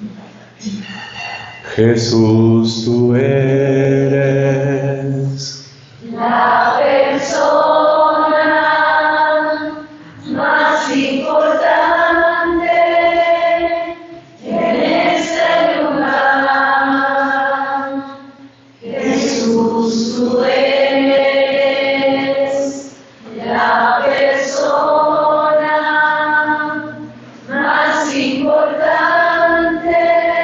Jesús, tú eres la persona más importante en este lugar. Jesús, tú eres la persona más importante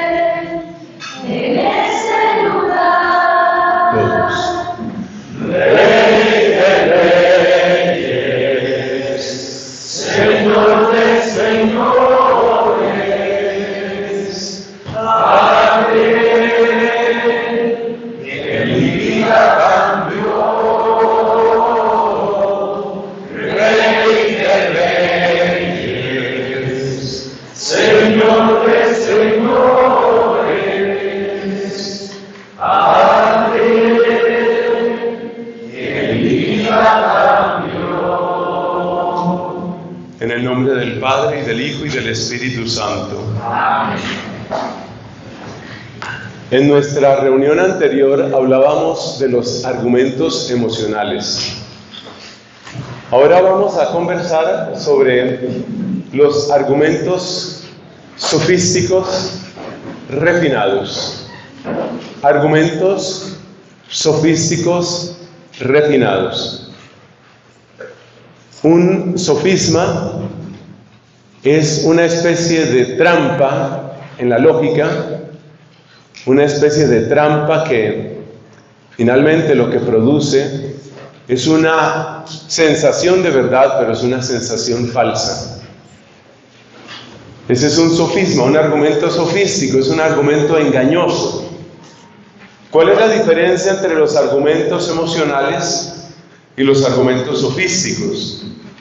en este lugar. todos. Rey de reyes, Señor de señores, amén. Que mi vida cambió. Rey de reyes, Señor de señores, amén. En el nombre del Padre, y del Hijo, y del Espíritu Santo. Amén. En nuestra reunión anterior hablábamos de los argumentos emocionales. Ahora vamos a conversar sobre los argumentos sofísticos refinados. Argumentos sofísticos refinados. Un sofisma es una especie de trampa en la lógica, una especie de trampa que finalmente lo que produce es una sensación de verdad, pero es una sensación falsa. Ese es un sofisma, un argumento sofístico, es un argumento engañoso. ¿Cuál es la diferencia entre los argumentos emocionales y los argumentos sofísticos?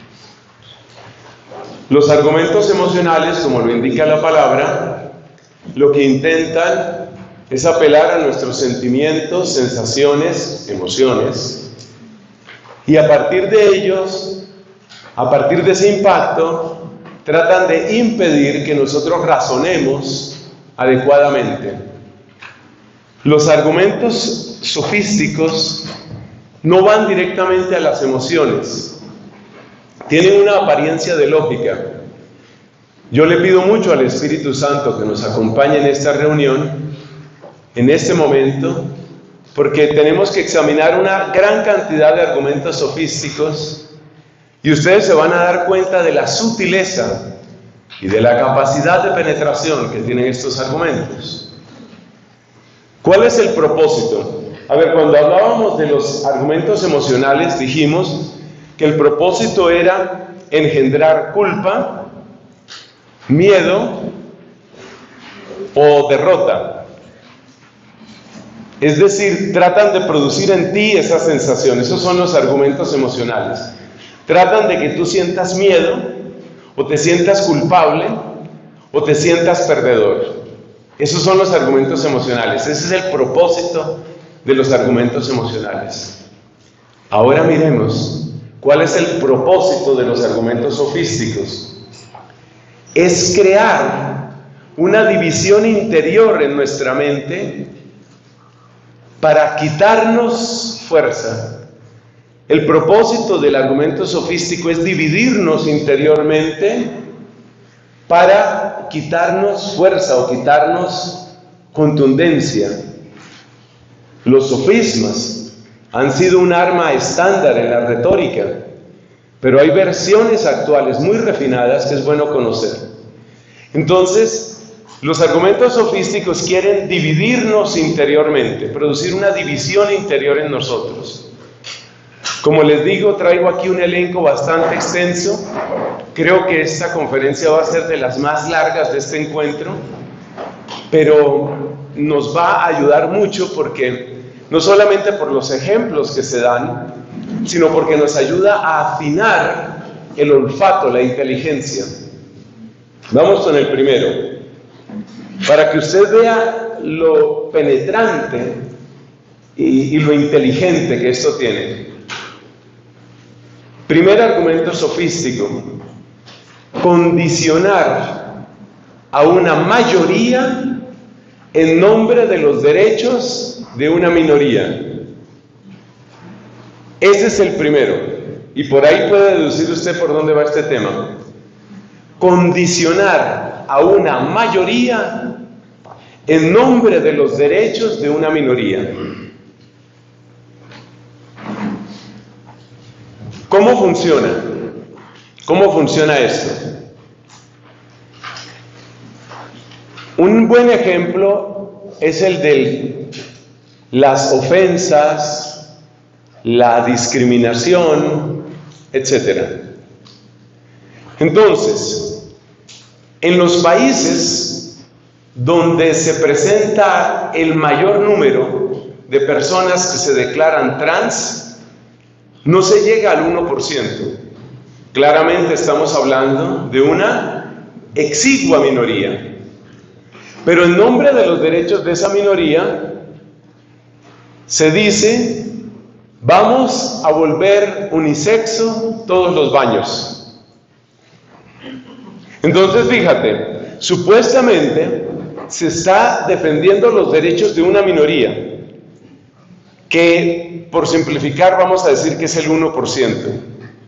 Los argumentos emocionales, como lo indica la palabra, lo que intentan es apelar a nuestros sentimientos, sensaciones, emociones, y a partir de ellos, a partir de ese impacto, tratan de impedir que nosotros razonemos adecuadamente. Los argumentos sofísticos no van directamente a las emociones. Tienen una apariencia de lógica. Yo le pido mucho al Espíritu Santo que nos acompañe en esta reunión, en este momento, porque tenemos que examinar una gran cantidad de argumentos sofísticos y ustedes se van a dar cuenta de la sutileza y de la capacidad de penetración que tienen estos argumentos. ¿Cuál es el propósito? A ver, cuando hablábamos de los argumentos emocionales, dijimos que el propósito era engendrar culpa, miedo o derrota. Es decir, tratan de producir en ti esa sensación. Esos son los argumentos emocionales. Tratan de que tú sientas miedo, o te sientas culpable, o te sientas perdedor. Esos son los argumentos emocionales. Ese es el propósito de los argumentos emocionales. Ahora miremos cuál es el propósito de los argumentos sofísticos. Es crear una división interior en nuestra mente para quitarnos fuerza. El propósito del argumento sofístico es dividirnos interiormente para quitarnos fuerza o quitarnos contundencia. Los sofismas han sido un arma estándar en la retórica, pero hay versiones actuales muy refinadas que es bueno conocer. Entonces, los argumentos sofísticos quieren dividirnos interiormente, producir una división interior en nosotros. Como les digo, traigo aquí un elenco bastante extenso. Creo que esta conferencia va a ser de las más largas de este encuentro, pero nos va a ayudar mucho porque no solamente por los ejemplos que se dan, sino porque nos ayuda a afinar el olfato, la inteligencia. Vamos con el primero. Para que usted vea lo penetrante y lo inteligente que esto tiene. Primer argumento sofístico: condicionar a una mayoría en nombre de los derechos de una minoría. Ese es el primero. Y por ahí puede deducir usted por dónde va este tema. Condicionar a una mayoría en nombre de los derechos de una minoría. ¿Cómo funciona? ¿Cómo funciona esto? Un buen ejemplo es el de las ofensas, la discriminación, etc. Entonces, en los países donde se presenta el mayor número de personas que se declaran trans, no se llega al 1%. Claramente estamos hablando de una exigua minoría. Pero en nombre de los derechos de esa minoría, se dice, vamos a volver unisexo todos los baños. Entonces, fíjate, supuestamente se está defendiendo los derechos de una minoría, que por simplificar vamos a decir que es el 1%.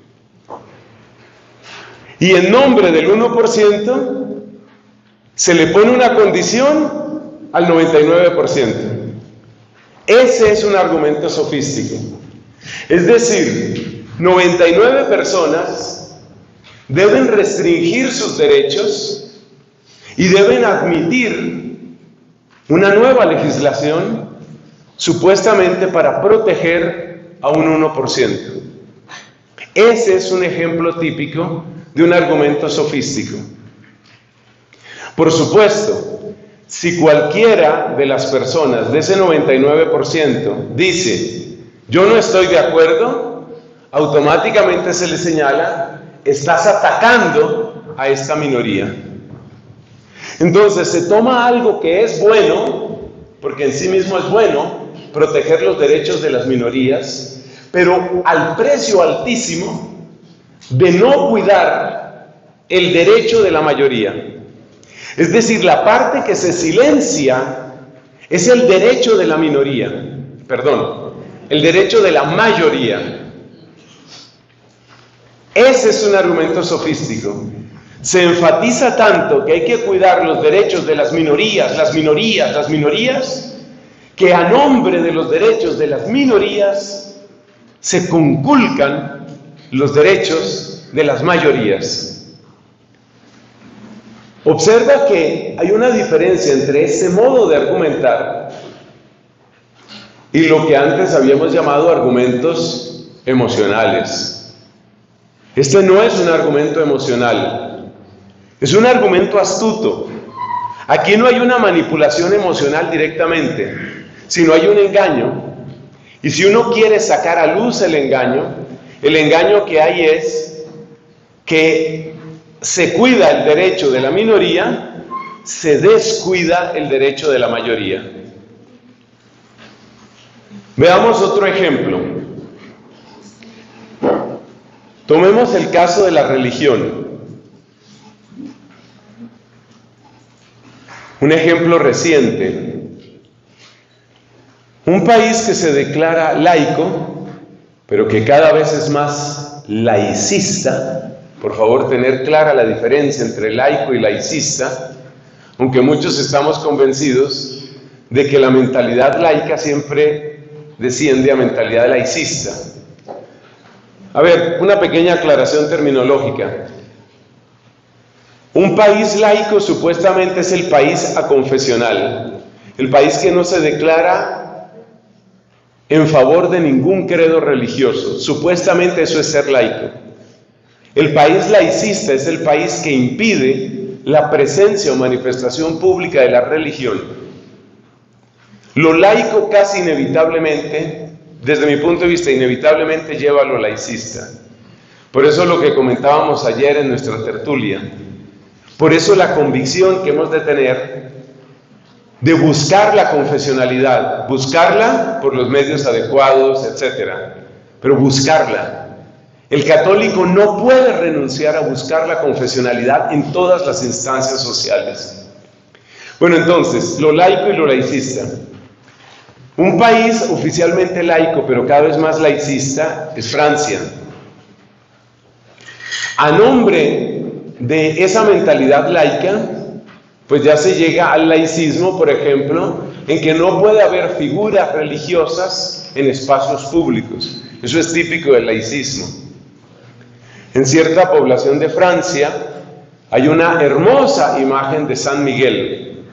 Y en nombre del 1%, se le pone una condición al 99%. Ese es un argumento sofístico. Es decir, 99 personas deben restringir sus derechos y deben admitir una nueva legislación supuestamente para proteger a un 1%. Ese es un ejemplo típico de un argumento sofístico. Por supuesto, si cualquiera de las personas de ese 99% dice, yo no estoy de acuerdo, automáticamente se le señala, estás atacando a esta minoría. Entonces se toma algo que es bueno, porque en sí mismo es bueno, proteger los derechos de las minorías, pero al precio altísimo de no cuidar el derecho de la mayoría. Es decir, la parte que se silencia es el derecho de la minoría, el derecho de la mayoría. Ese es un argumento sofístico. Se enfatiza tanto que hay que cuidar los derechos de las minorías, que a nombre de los derechos de las minorías se conculcan los derechos de las mayorías. Observa que hay una diferencia entre ese modo de argumentar y lo que antes habíamos llamado argumentos emocionales. Este no es un argumento emocional, es un argumento astuto. Aquí no hay una manipulación emocional directamente, sino hay un engaño. Y si uno quiere sacar a luz el engaño que hay es que se cuida el derecho de la minoría, se descuida el derecho de la mayoría. Veamos otro ejemplo. Tomemos el caso de la religión. Un ejemplo reciente. Un país que se declara laico, pero que cada vez es más laicista. Por favor, tener clara la diferencia entre laico y laicista, aunque muchos estamos convencidos de que la mentalidad laica siempre desciende a mentalidad laicista. A ver, una pequeña aclaración terminológica. Un país laico supuestamente es el país aconfesional, el país que no se declara en favor de ningún credo religioso. Supuestamente eso es ser laico. El país laicista es el país que impide la presencia o manifestación pública de la religión. Lo laico casi inevitablemente, desde mi punto de vista, inevitablemente lleva a lo laicista. Por eso lo que comentábamos ayer en nuestra tertulia. Por eso la convicción que hemos de tener de buscar la confesionalidad, buscarla por los medios adecuados, etc. Pero buscarla. El católico no puede renunciar a buscar la confesionalidad en todas las instancias sociales. Bueno, entonces, lo laico y lo laicista. Un país oficialmente laico, pero cada vez más laicista, es Francia. A nombre de esa mentalidad laica, pues ya se llega al laicismo, por ejemplo, en que no puede haber figuras religiosas en espacios públicos. Eso es típico del laicismo. En cierta población de Francia hay una hermosa imagen de San Miguel.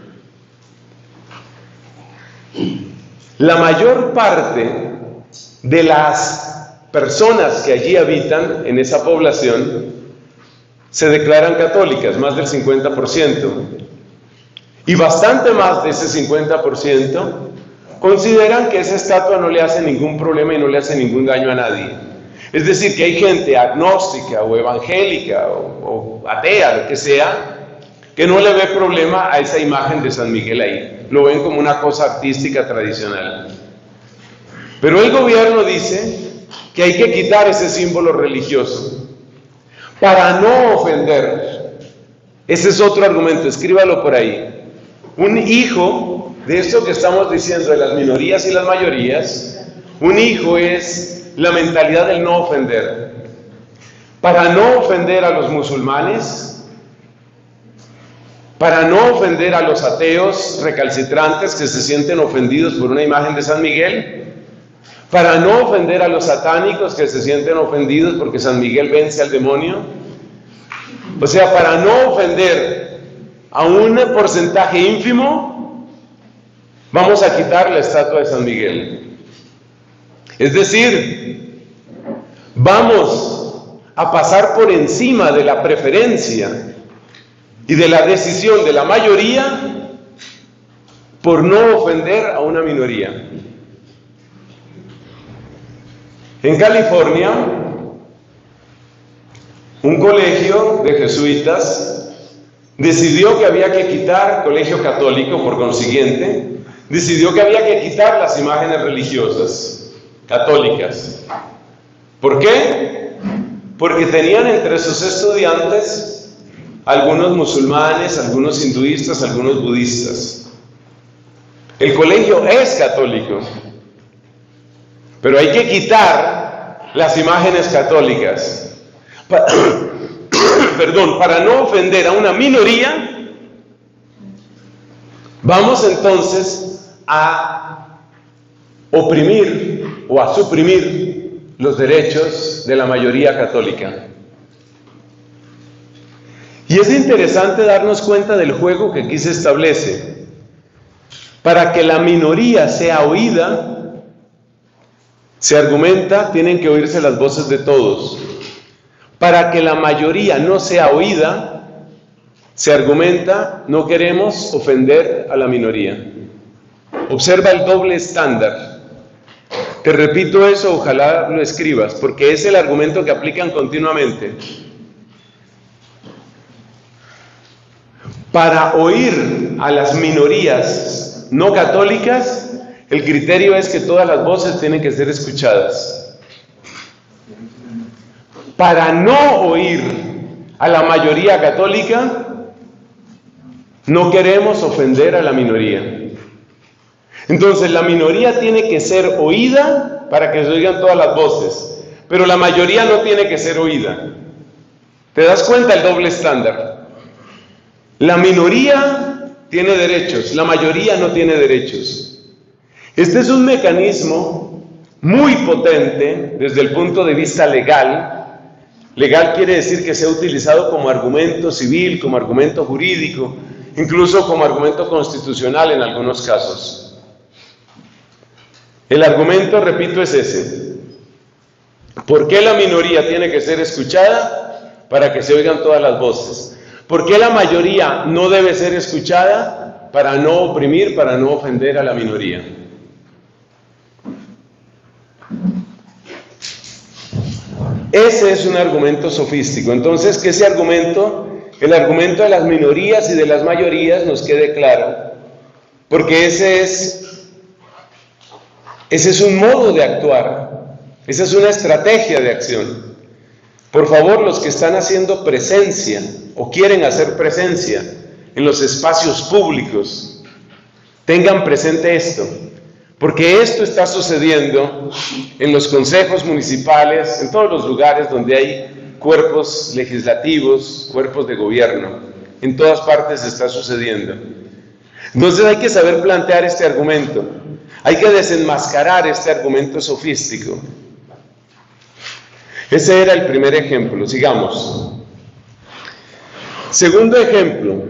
La mayor parte de las personas que allí habitan en esa población se declaran católicas, más del 50%. Y bastante más de ese 50% consideran que esa estatua no le hace ningún problema y no le hace ningún daño a nadie. Es decir, que hay gente agnóstica o evangélica o atea, lo que sea, que no le ve problema a esa imagen de San Miguel ahí. Lo ven como una cosa artística tradicional. Pero el gobierno dice que hay que quitar ese símbolo religioso para no ofender. Ese es otro argumento, escríbalo por ahí. Un hijo de esto que estamos diciendo de las minorías y las mayorías, un hijo es la mentalidad del no ofender. Para no ofender a los musulmanes, para no ofender a los ateos recalcitrantes que se sienten ofendidos por una imagen de San Miguel, para no ofender a los satánicos que se sienten ofendidos porque San Miguel vence al demonio, o sea, para no ofender a un porcentaje ínfimo, vamos a quitar la estatua de San Miguel. Es decir, vamos a pasar por encima de la preferencia y de la decisión de la mayoría por no ofender a una minoría. En California, un colegio de jesuitas decidió que había que quitar, colegio católico por consiguiente, decidió que había que quitar las imágenes religiosas católicas. ¿Por qué? Porque tenían entre sus estudiantes algunos musulmanes, algunos hinduistas, algunos budistas. El colegio es católico, pero hay que quitar las imágenes católicas. Para no ofender a una minoría, vamos entonces a oprimir o a suprimir los derechos de la mayoría católica. Y es interesante darnos cuenta del juego que aquí se establece. Para que la minoría sea oída, se argumenta, tienen que oírse las voces de todos. Para que la mayoría no sea oída, se argumenta, no queremos ofender a la minoría. Observa el doble estándar. Te repito eso, ojalá lo escribas, porque es el argumento que aplican continuamente. Para oír a las minorías no católicas, el criterio es que todas las voces tienen que ser escuchadas. Para no oír a la mayoría católica, no queremos ofender a la minoría. Entonces, la minoría tiene que ser oída para que se oigan todas las voces, pero la mayoría no tiene que ser oída. ¿Te das cuenta el doble estándar? La minoría tiene derechos, la mayoría no tiene derechos. Este es un mecanismo muy potente desde el punto de vista legal. Legal quiere decir que se ha utilizado como argumento civil, como argumento jurídico, incluso como argumento constitucional en algunos casos. El argumento, repito, es ese. ¿Por qué la minoría tiene que ser escuchada? Para que se oigan todas las voces. ¿Por qué la mayoría no debe ser escuchada? Para no oprimir, para no ofender a la minoría. Ese es un argumento sofístico. Entonces, que ese argumento, el argumento de las minorías y de las mayorías, nos quede claro, porque ese es un modo de actuar, esa es una estrategia de acción. Por favor, los que están haciendo presencia o quieren hacer presencia en los espacios públicos, tengan presente esto, porque esto está sucediendo en los consejos municipales, en todos los lugares donde hay cuerpos legislativos, cuerpos de gobierno, en todas partes está sucediendo. Entonces hay que saber plantear este argumento, hay que desenmascarar este argumento sofístico. Ese era el primer ejemplo, sigamos. Segundo ejemplo,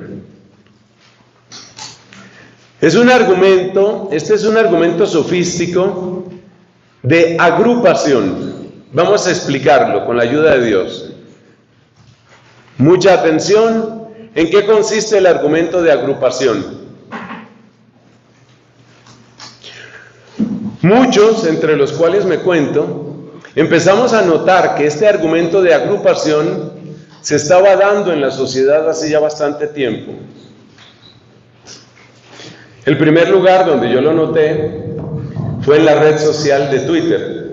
este es un argumento sofístico de agrupación. Vamos a explicarlo con la ayuda de Dios. Mucha atención, ¿en qué consiste el argumento de agrupación? Muchos, entre los cuales me cuento, empezamos a notar que este argumento de agrupación se estaba dando en la sociedad hace ya bastante tiempo. El primer lugar donde yo lo noté fue en la red social de Twitter.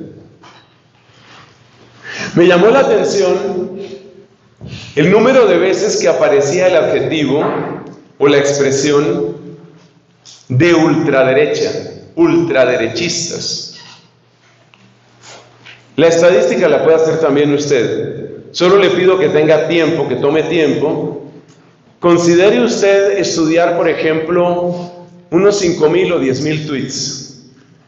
Me llamó la atención el número de veces que aparecía el adjetivo o la expresión de ultraderecha, ultraderechistas. La estadística la puede hacer también usted. Solo le pido que tenga tiempo, que tome tiempo. Considere usted estudiar, por ejemplo, unos 5,000 o 10,000 tweets.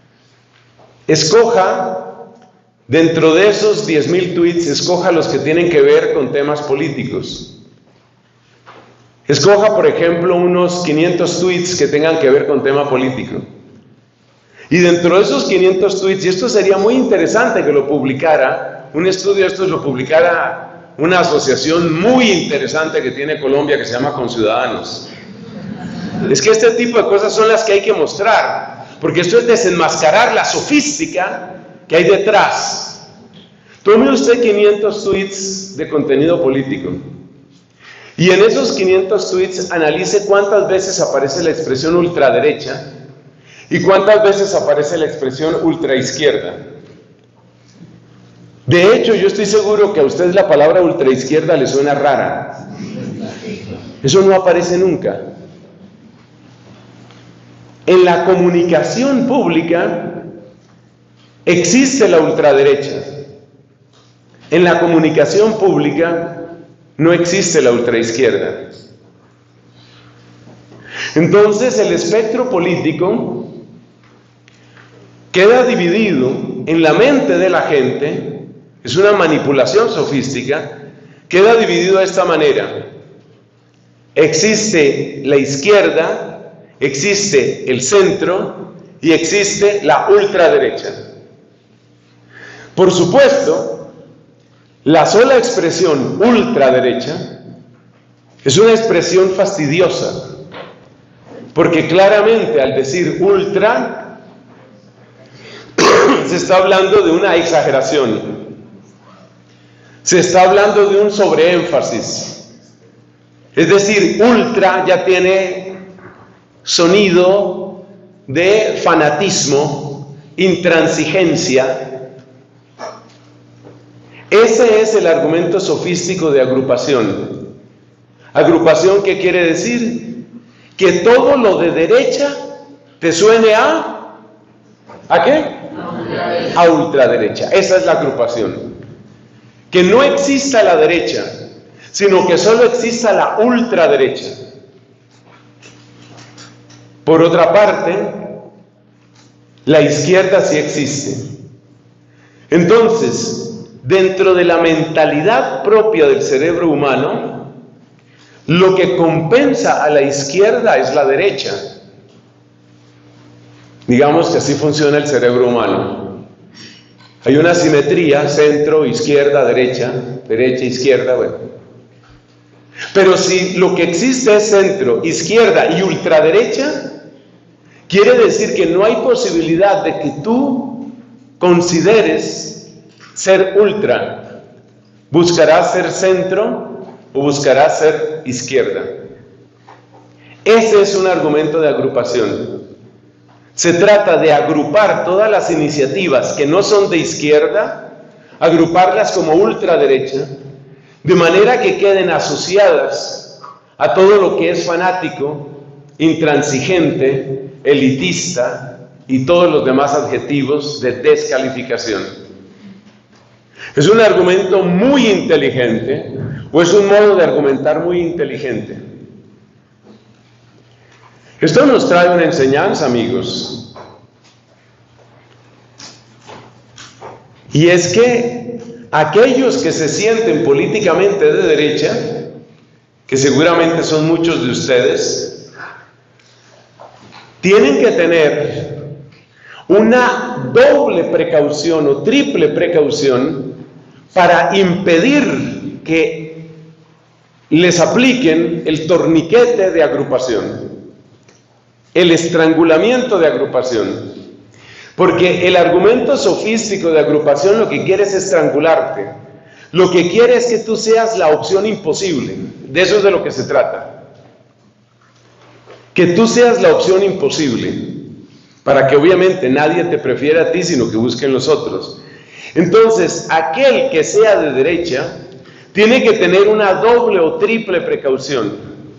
Escoja, dentro de esos 10,000 tweets, escoja los que tienen que ver con temas políticos. Escoja, por ejemplo, unos 500 tweets que tengan que ver con tema político. Y dentro de esos 500 tweets, y esto sería muy interesante que lo publicara, un estudio de estos lo publicara una asociación muy interesante que tiene Colombia que se llama Conciudadanos. Es que este tipo de cosas son las que hay que mostrar, porque esto es desenmascarar la sofística que hay detrás. Tome usted 500 tweets de contenido político y en esos 500 tweets analice cuántas veces aparece la expresión ultraderecha y cuántas veces aparece la expresión ultraizquierda. De hecho, yo estoy seguro que a usted la palabra ultraizquierda le suena rara. Eso no aparece nunca. En la comunicación pública existe la ultraderecha. En la comunicación pública no existe la ultraizquierda. Entonces, el espectro político queda dividido en la mente de la gente, es una manipulación sofística, queda dividido de esta manera. Existe la izquierda, existe el centro y existe la ultraderecha. Por supuesto, la sola expresión ultraderecha es una expresión fastidiosa, porque claramente al decir ultra se está hablando de una exageración, se está hablando de un sobreénfasis. Es decir, ultra ya tiene sonido de fanatismo, intransigencia. Ese es el argumento sofístico de agrupación. ¿Agrupación qué quiere decir? Que todo lo de derecha te suene ¿a qué? A ultraderecha. Esa es la agrupación. Que no exista la derecha, sino que solo exista la ultraderecha. Por otra parte, la izquierda sí existe. Entonces, dentro de la mentalidad propia del cerebro humano, lo que compensa a la izquierda es la derecha. Digamos que así funciona el cerebro humano. Hay una simetría, centro, izquierda, derecha, derecha, izquierda, bueno. Pero si lo que existe es centro, izquierda y ultraderecha, quiere decir que no hay posibilidad de que tú consideres ser ultra. Buscarás ser centro o buscarás ser izquierda. Ese es un argumento de agrupación. Se trata de agrupar todas las iniciativas que no son de izquierda agruparlas como ultraderecha, de manera que queden asociadas a todo lo que es fanático, intransigente, elitista y todos los demás adjetivos de descalificación. Es un argumento muy inteligente, o es un modo de argumentar muy inteligente. Esto nos trae una enseñanza, amigos. Y es que aquellos que se sienten políticamente de derecha, que seguramente son muchos de ustedes, tienen que tener una doble precaución o triple precaución para impedir que les apliquen el torniquete de agrupación, el estrangulamiento de agrupación. Porque el argumento sofístico de agrupación lo que quiere es estrangularte. Lo que quiere es que tú seas la opción imposible. De eso es de lo que se trata. Que tú seas la opción imposible. Para que obviamente nadie te prefiera a ti, sino que busquen los otros. Entonces, aquel que sea de derecha tiene que tener una doble o triple precaución.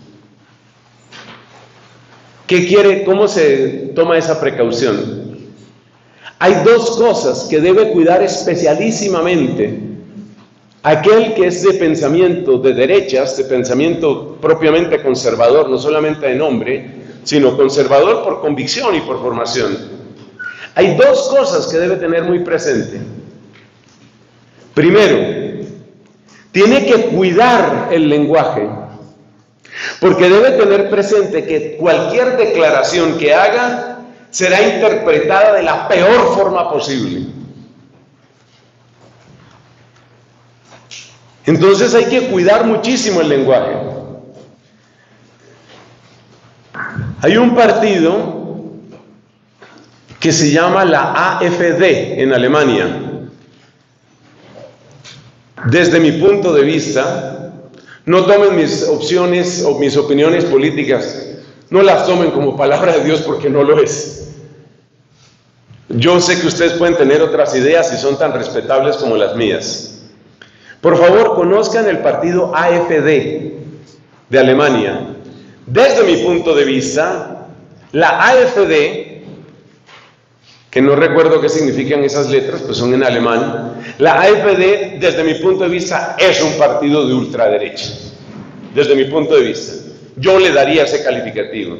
¿Qué quiere? ¿Cómo se toma esa precaución? Hay dos cosas que debe cuidar especialísimamente aquel que es de pensamiento de derechas, de pensamiento propiamente conservador, no solamente de nombre, sino conservador por convicción y por formación. Hay dos cosas que debe tener muy presente. Primero, tiene que cuidar el lenguaje, porque debe tener presente que cualquier declaración que haga será interpretada de la peor forma posible. Entonces hay que cuidar muchísimo el lenguaje. Hay un partido que se llama la AfD en Alemania. Desde mi punto de vista, no tomen mis opciones o mis opiniones políticas, no las tomen como palabra de Dios porque no lo es. Yo sé que ustedes pueden tener otras ideas y son tan respetables como las mías. Por favor, conozcan el partido AfD de Alemania. Desde mi punto de vista, la AfD, que no recuerdo qué significan esas letras, pues son en alemán, la AfD, desde mi punto de vista, es un partido de ultraderecha. Desde mi punto de vista. Yo le daría ese calificativo.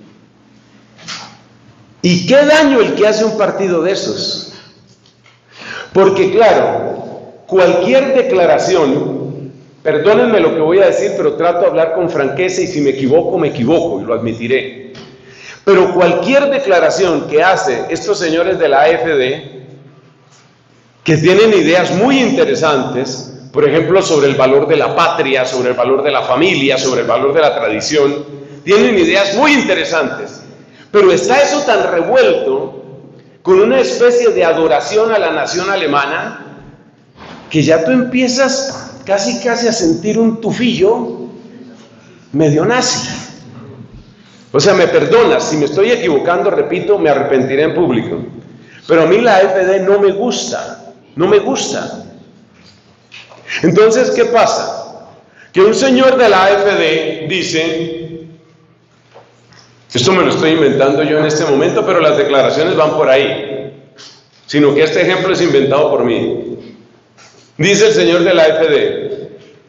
¿Y qué daño el que hace un partido de esos? Porque claro, cualquier declaración, perdónenme lo que voy a decir, pero trato de hablar con franqueza y si me equivoco, y lo admitiré. Pero cualquier declaración que hace estos señores de la AfD, que tienen ideas muy interesantes, por ejemplo, sobre el valor de la patria, sobre el valor de la familia, sobre el valor de la tradición, tienen ideas muy interesantes. Pero está eso tan revuelto con una especie de adoración a la nación alemana que ya tú empiezas casi a sentir un tufillo medio nazi. O sea, me perdonas, si me estoy equivocando, repito, me arrepentiré en público. Pero a mí la AfD no me gusta, no me gusta. Entonces, ¿qué pasa? Que un señor de la AfD dice... Esto me lo estoy inventando yo en este momento, pero las declaraciones van por ahí. Sino que este ejemplo es inventado por mí. Dice el señor de la AfD: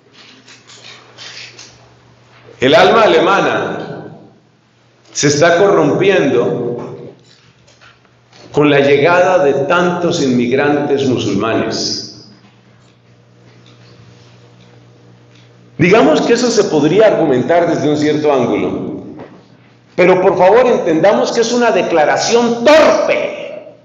el alma alemana se está corrompiendo con la llegada de tantos inmigrantes musulmanes. Digamos que eso se podría argumentar desde un cierto ángulo. Pero por favor entendamos que es una declaración torpe,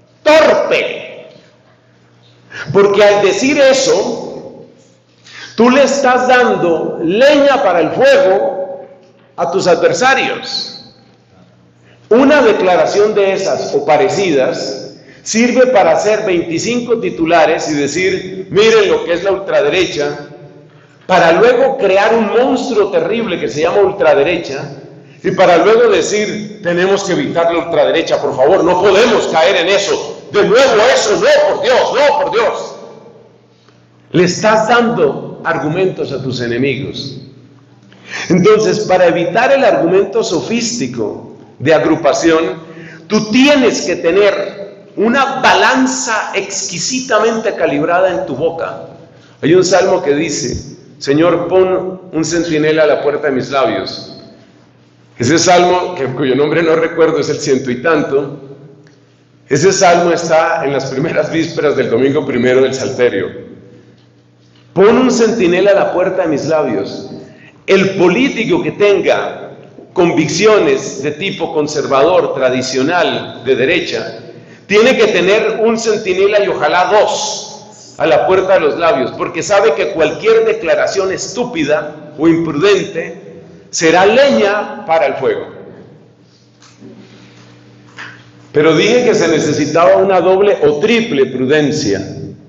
porque al decir eso, tú le estás dando leña para el fuego a tus adversarios. Una declaración de esas o parecidas sirve para hacer 25 titulares y decir, miren lo que es la ultraderecha, para luego crear un monstruo terrible que se llama ultraderecha, y para luego decir, tenemos que evitar la ultraderecha, por favor, no podemos caer en eso. De nuevo eso, no, por Dios, no, por Dios. Le estás dando argumentos a tus enemigos. Entonces, para evitar el argumento sofístico de agrupación, tú tienes que tener una balanza exquisitamente calibrada en tu boca. Hay un salmo que dice: Señor, pon un centinela a la puerta de mis labios. Ese salmo, cuyo nombre no recuerdo, es el 100 y tanto. Ese salmo está en las primeras vísperas del domingo primero del Salterio. Pon un centinela a la puerta de mis labios. El político que tenga convicciones de tipo conservador, tradicional, de derecha, tiene que tener un centinela y ojalá dos a la puerta de los labios, porque sabe que cualquier declaración estúpida o imprudente será leña para el fuego. Pero dije que se necesitaba una doble o triple prudencia.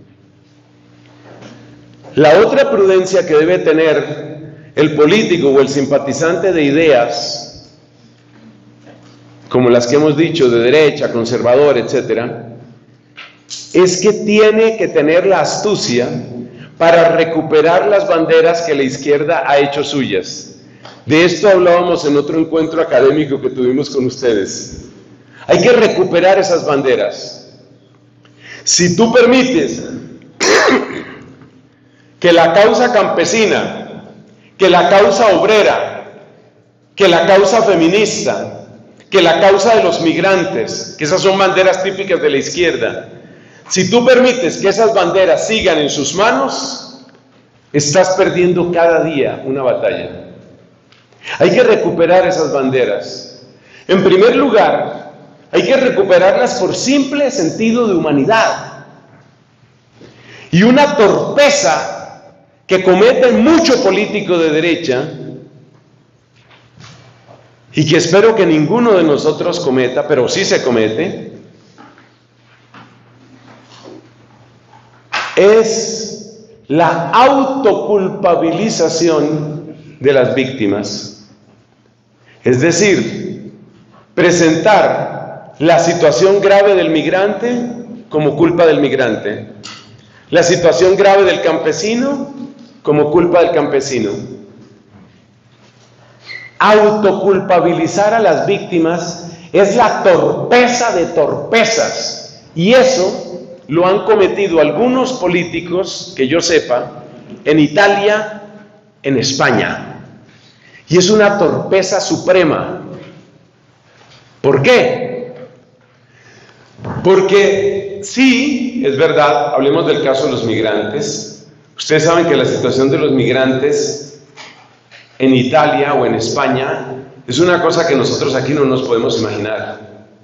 La otra prudencia que debe tener el político o el simpatizante de ideas, como las que hemos dicho, de derecha, conservador, etcétera, es que tiene que tener la astucia para recuperar las banderas que la izquierda ha hecho suyas. De esto hablábamos en otro encuentro académico que tuvimos con ustedes. Hay que recuperar esas banderas. Si tú permites que la causa campesina, que la causa obrera, que la causa feminista, que la causa de los migrantes, que esas son banderas típicas de la izquierda, si tú permites que esas banderas sigan en sus manos, estás perdiendo cada día una batalla. Hay que recuperar esas banderas. En primer lugar, hay que recuperarlas por simple sentido de humanidad. Y una torpeza que comete mucho político de derecha, y que espero que ninguno de nosotros cometa, pero sí se comete, es la autoculpabilización de las víctimas. Es decir, presentar la situación grave del migrante como culpa del migrante, la situación grave del campesino como culpa del campesino. Autoculpabilizar a las víctimas es la torpeza de torpezas, y eso lo han cometido algunos políticos, que yo sepa, en Italia, en España. Y es una torpeza suprema. ¿Por qué? Porque sí, es verdad, hablemos del caso de los migrantes. Ustedes saben que la situación de los migrantes en Italia o en España es una cosa que nosotros aquí no nos podemos imaginar.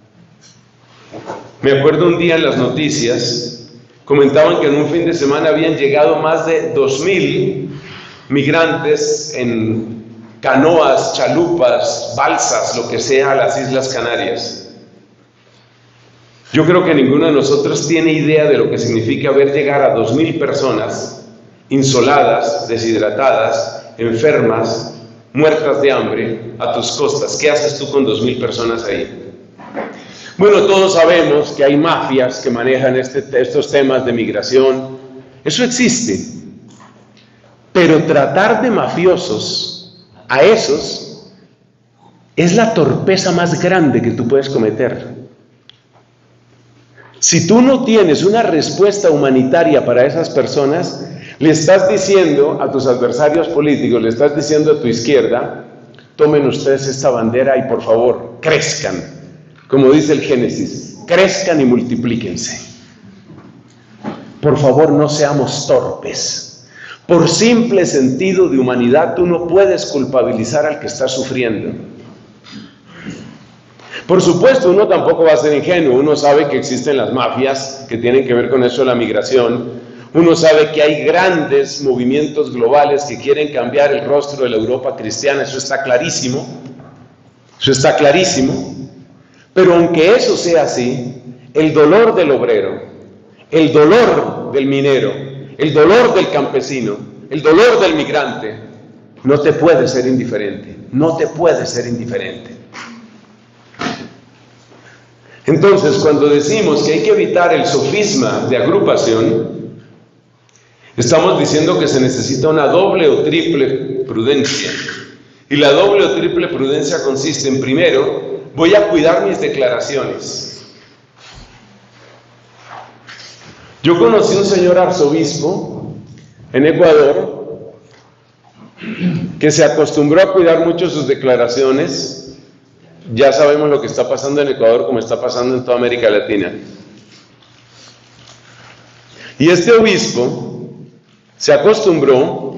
Me acuerdo un día en las noticias, comentaban que en un fin de semana habían llegado más de 2.000 migrantes en canoas, chalupas, balsas, lo que sea, a las Islas Canarias. Yo creo que ninguno de nosotros tiene idea de lo que significa ver llegar a 2.000 personas insoladas, deshidratadas, enfermas, muertas de hambre a tus costas. ¿Qué haces tú con 2.000 personas ahí? Bueno, todos sabemos que hay mafias que manejan estos temas de migración. Eso existe. Pero tratar de mafiosos a esos es la torpeza más grande que tú puedes cometer. Si tú no tienes una respuesta humanitaria para esas personas, le estás diciendo a tus adversarios políticos, le estás diciendo a tu izquierda: tomen ustedes esta bandera y por favor crezcan, como dice el Génesis, crezcan y multiplíquense. Por favor, no seamos torpes. Por simple sentido de humanidad, tú no puedes culpabilizar al que está sufriendo. Por supuesto, uno tampoco va a ser ingenuo. Uno sabe que existen las mafias que tienen que ver con eso de la migración. Uno sabe que hay grandes movimientos globales que quieren cambiar el rostro de la Europa cristiana. Eso está clarísimo. Eso está clarísimo. Pero aunque eso sea así, el dolor del obrero, el dolor del minero, el dolor del campesino, el dolor del migrante, no te puede ser indiferente. No te puede ser indiferente. Entonces, cuando decimos que hay que evitar el sofisma de agrupación, Estamos diciendo que se necesita una doble o triple prudencia. Y la doble o triple prudencia consiste en, primero, voy a cuidar mis declaraciones. Yo conocí un señor arzobispo en Ecuador que se acostumbró a cuidar mucho sus declaraciones. Ya sabemos lo que está pasando en Ecuador, como está pasando en toda América Latina. Y este obispo se acostumbró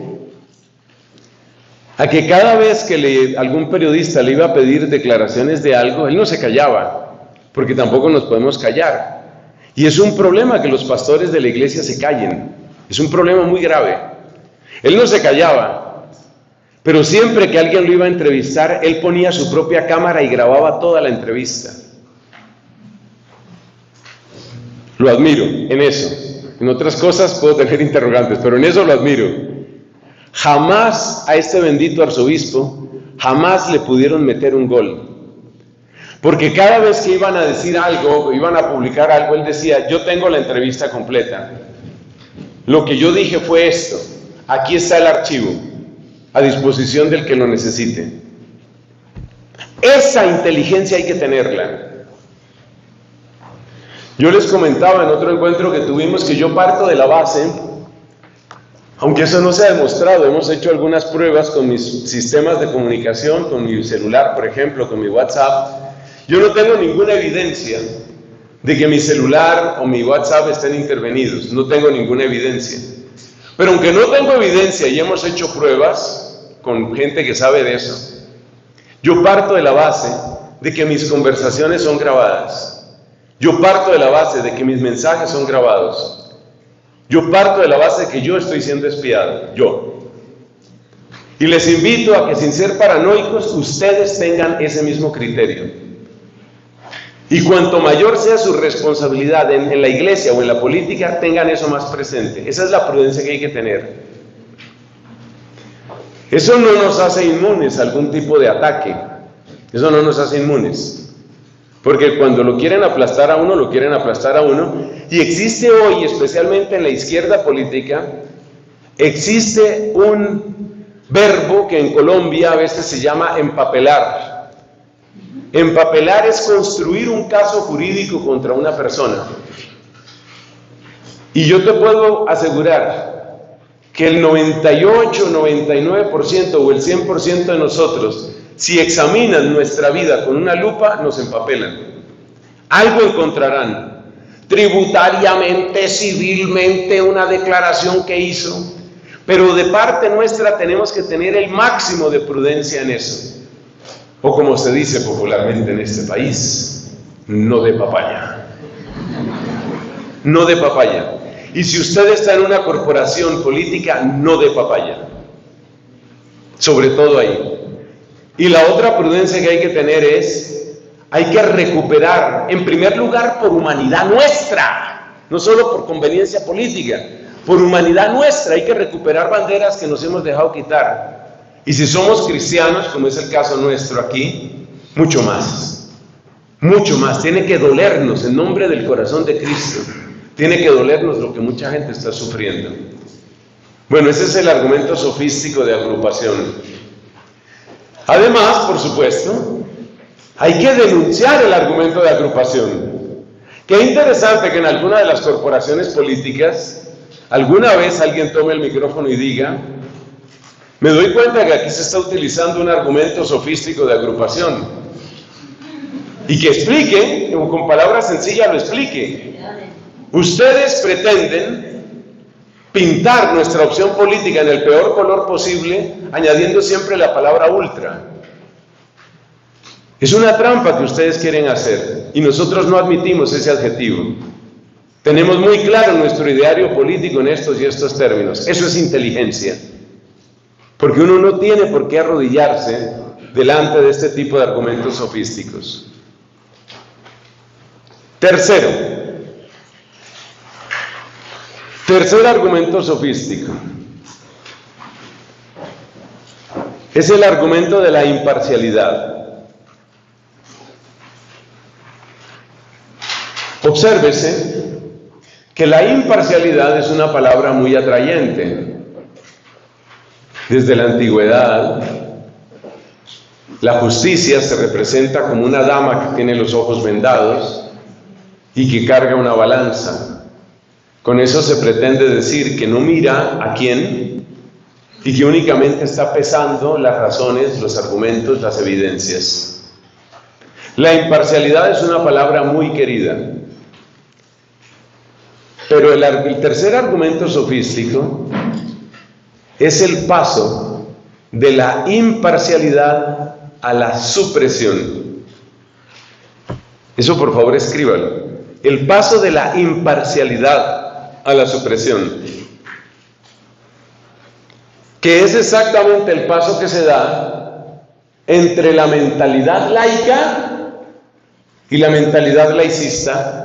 a que cada vez que algún periodista le iba a pedir declaraciones de algo, él no se callaba, porque tampoco nos podemos callar. Y es un problema que los pastores de la iglesia se callen. Es un problema muy grave. Él no se callaba, pero siempre que alguien lo iba a entrevistar, él ponía su propia cámara y grababa toda la entrevista. Lo admiro en eso. En otras cosas puedo tener interrogantes, pero en eso lo admiro. Jamás a este bendito arzobispo, jamás le pudieron meter un gol. Porque cada vez que iban a decir algo, iban a publicar algo, él decía, yo tengo la entrevista completa. Lo que yo dije fue esto. Aquí está el archivo, a disposición del que lo necesite. Esa inteligencia hay que tenerla. Yo les comentaba en otro encuentro que tuvimos que yo parto de la base, aunque eso no se ha demostrado, hemos hecho algunas pruebas con mis sistemas de comunicación, con mi celular, por ejemplo, con mi WhatsApp. Yo no tengo ninguna evidencia de que mi celular o mi WhatsApp estén intervenidos, no tengo ninguna evidencia. Pero aunque no tengo evidencia y hemos hecho pruebas con gente que sabe de eso, yo parto de la base de que mis conversaciones son grabadas. Yo parto de la base de que mis mensajes son grabados. Yo parto de la base de que yo estoy siendo espiado, yo. Y les invito a que, sin ser paranoicos, ustedes tengan ese mismo criterio. Y cuanto mayor sea su responsabilidad en la iglesia o en la política, tengan eso más presente. Esa es la prudencia que hay que tener. Eso no nos hace inmunes a algún tipo de ataque. Eso no nos hace inmunes. Porque cuando lo quieren aplastar a uno, lo quieren aplastar a uno. Y existe hoy, especialmente en la izquierda política, existe un verbo que en Colombia a veces se llama empapelar. Empapelar es construir un caso jurídico contra una persona. Y yo te puedo asegurar que el 98, 99% o el 100% de nosotros, si examinan nuestra vida con una lupa, nos empapelan. Algo encontrarán. Tributariamente, civilmente, una declaración que hizo. Pero de parte nuestra tenemos que tener el máximo de prudencia en eso. O como se dice popularmente en este país, no de papaya. No de papaya. Y si usted está en una corporación política, no de papaya. Sobre todo ahí. Y la otra prudencia que hay que tener es, hay que recuperar, en primer lugar, por humanidad nuestra, no solo por conveniencia política, por humanidad nuestra, hay que recuperar banderas que nos hemos dejado quitar. Y si somos cristianos, como es el caso nuestro aquí, mucho más. Mucho más. Tiene que dolernos, en nombre del corazón de Cristo, tiene que dolernos lo que mucha gente está sufriendo. Bueno, ese es el argumento sofístico de agrupación. Además, por supuesto, hay que denunciar el argumento de agrupación. Qué interesante que en alguna de las corporaciones políticas, alguna vez alguien tome el micrófono y diga, me doy cuenta que aquí se está utilizando un argumento sofístico de agrupación. Y que explique, con palabras sencillas lo explique. Ustedes pretenden pintar nuestra opción política en el peor color posible, añadiendo siempre la palabra ultra. Es una trampa que ustedes quieren hacer, y nosotros no admitimos ese adjetivo. Tenemos muy claro nuestro ideario político en estos y estos términos. Eso es inteligencia. Porque uno no tiene por qué arrodillarse delante de este tipo de argumentos sofísticos. Tercer argumento sofístico es el argumento de la imparcialidad. Obsérvese que la imparcialidad es una palabra muy atrayente. Desde la antigüedad, la justicia se representa como una dama que tiene los ojos vendados y que carga una balanza. Con eso se pretende decir que no mira a quién y que únicamente está pesando las razones, los argumentos, las evidencias. La imparcialidad es una palabra muy querida. Pero el tercer argumento sofístico es el paso de la imparcialidad a la supresión. Eso por favor escríbalo. El paso de la imparcialidad a la supresión, que es exactamente el paso que se da entre la mentalidad laica y la mentalidad laicista.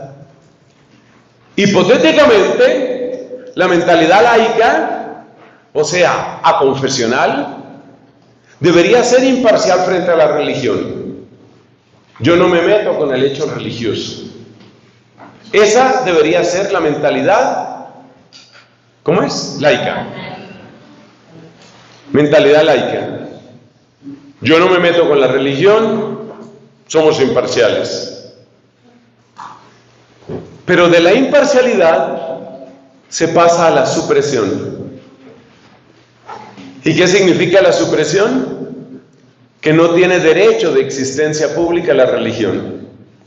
Hipotéticamente, la mentalidad laica, o sea, aconfesional, debería ser imparcial frente a la religión. Yo no me meto con el hecho religioso. Esa debería ser la mentalidad, ¿cómo es? Laica. Mentalidad laica. Yo no me meto con la religión, somos imparciales. Pero de la imparcialidad se pasa a la supresión. ¿Y qué significa la supresión? Que no tiene derecho de existencia pública la religión.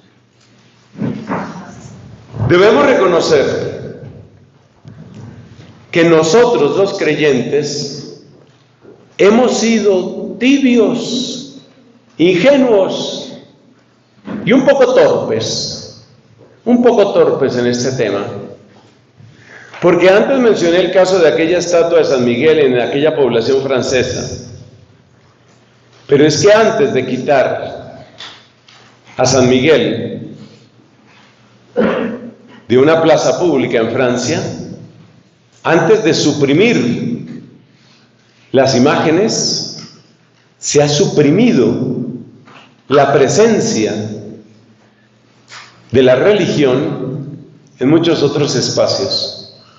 Debemos reconocer que nosotros los creyentes hemos sido tibios, ingenuos y un poco torpes en este tema. Porque antes mencioné el caso de aquella estatua de San Miguel en aquella población francesa. Pero es que antes de quitar a San Miguel de una plaza pública en Francia, antes de suprimir las imágenes, se ha suprimido la presencia de la religión en muchos otros espacios.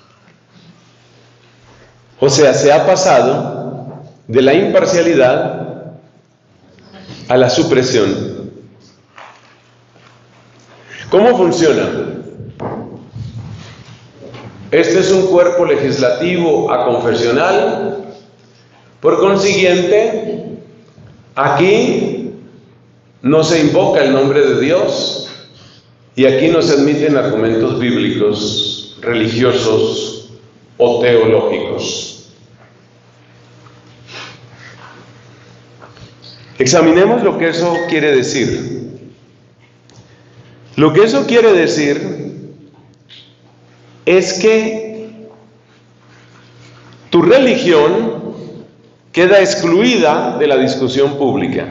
O sea, se ha pasado de la imparcialidad a la supresión. ¿Cómo funciona? Este es un cuerpo legislativo aconfesional. Por consiguiente, aquí no se invoca el nombre de Dios y aquí no se admiten argumentos bíblicos, religiosos o teológicos. Examinemos lo que eso quiere decir. Lo que eso quiere decir es que tu religión queda excluida de la discusión pública.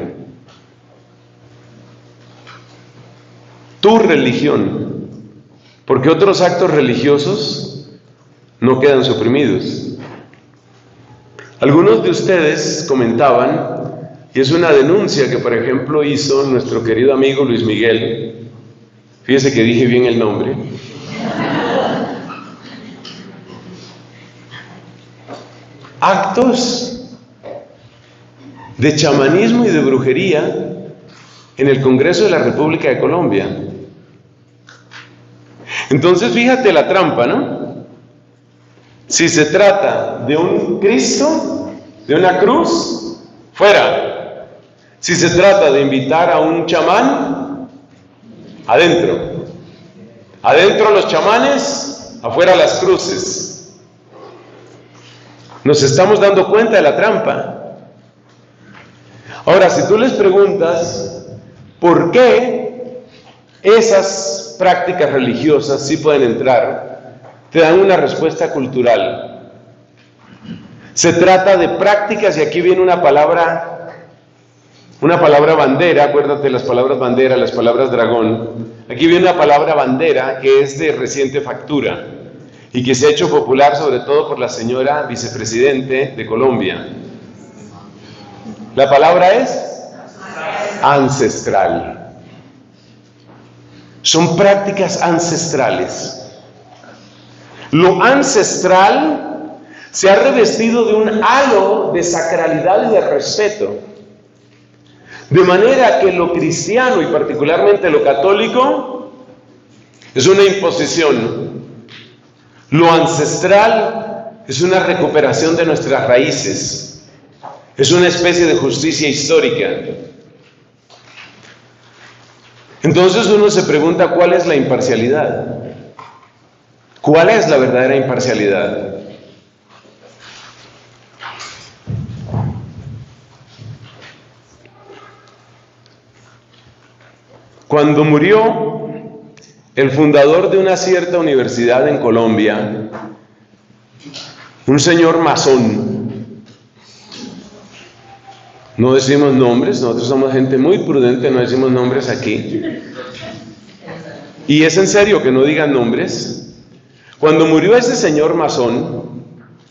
Tu religión, porque otros actos religiosos no quedan suprimidos. Algunos de ustedes comentaban, y es una denuncia que por ejemplo hizo nuestro querido amigo Luis Miguel, fíjese que dije bien el nombre, actos de chamanismo y de brujería en el Congreso de la República de Colombia. Entonces fíjate la trampa, ¿no? Si se trata de un Cristo, de una cruz, fuera. Si se trata de invitar a un chamán, adentro. Adentro los chamanes, afuera las cruces. Nos estamos dando cuenta de la trampa. Ahora, si tú les preguntas por qué esas prácticas religiosas sí pueden entrar, te dan una respuesta cultural. Se trata de prácticas, y aquí viene una palabra bandera, acuérdate las palabras bandera, las palabras dragón. Aquí viene una palabra bandera que es de reciente factura y que se ha hecho popular sobre todo por la señora vicepresidente de Colombia. La palabra es ancestral. Son prácticas ancestrales. Lo ancestral se ha revestido de un halo de sacralidad y de respeto. De manera que lo cristiano y particularmente lo católico es una imposición. Lo ancestral es una recuperación de nuestras raíces. Es una especie de justicia histórica. Entonces uno se pregunta, ¿cuál es la imparcialidad? ¿Cuál es la verdadera imparcialidad? Cuando murió el fundador de una cierta universidad en Colombia, un señor masón, no decimos nombres, nosotros somos gente muy prudente, no decimos nombres aquí, y es en serio que no digan nombres. Cuando murió ese señor masón,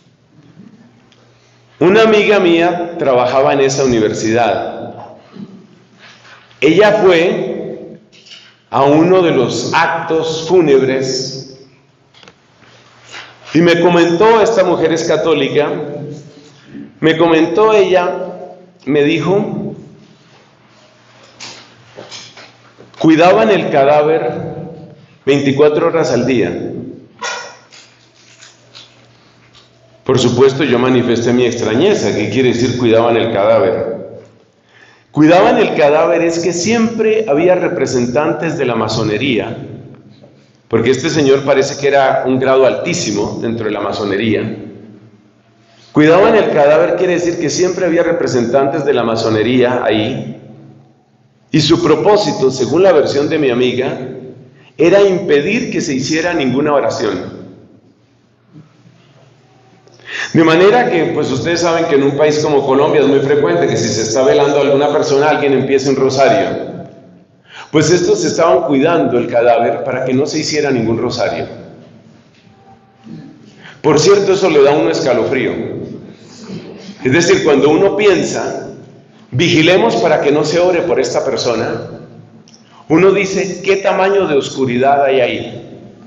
una amiga mía trabajaba en esa universidad. Ella fue a uno de los actos fúnebres y me comentó, esta mujer es católica, me comentó ella, me dijo, cuidaban el cadáver 24 horas al día. Por supuesto, yo manifesté mi extrañeza. ¿Qué quiere decir cuidaban el cadáver? Cuidaban el cadáver es que siempre había representantes de la masonería, porque este señor parece que era un grado altísimo dentro de la masonería. Cuidaban el cadáver quiere decir que siempre había representantes de la masonería ahí, y su propósito, según la versión de mi amiga, era impedir que se hiciera ninguna oración. De manera que, pues ustedes saben que en un país como Colombia es muy frecuente que si se está velando a alguna persona, alguien empiece un rosario. Pues estos estaban cuidando el cadáver para que no se hiciera ningún rosario. Por cierto, eso le da a uno escalofrío. Es decir, cuando uno piensa, vigilemos para que no se ore por esta persona, uno dice, ¿qué tamaño de oscuridad hay ahí?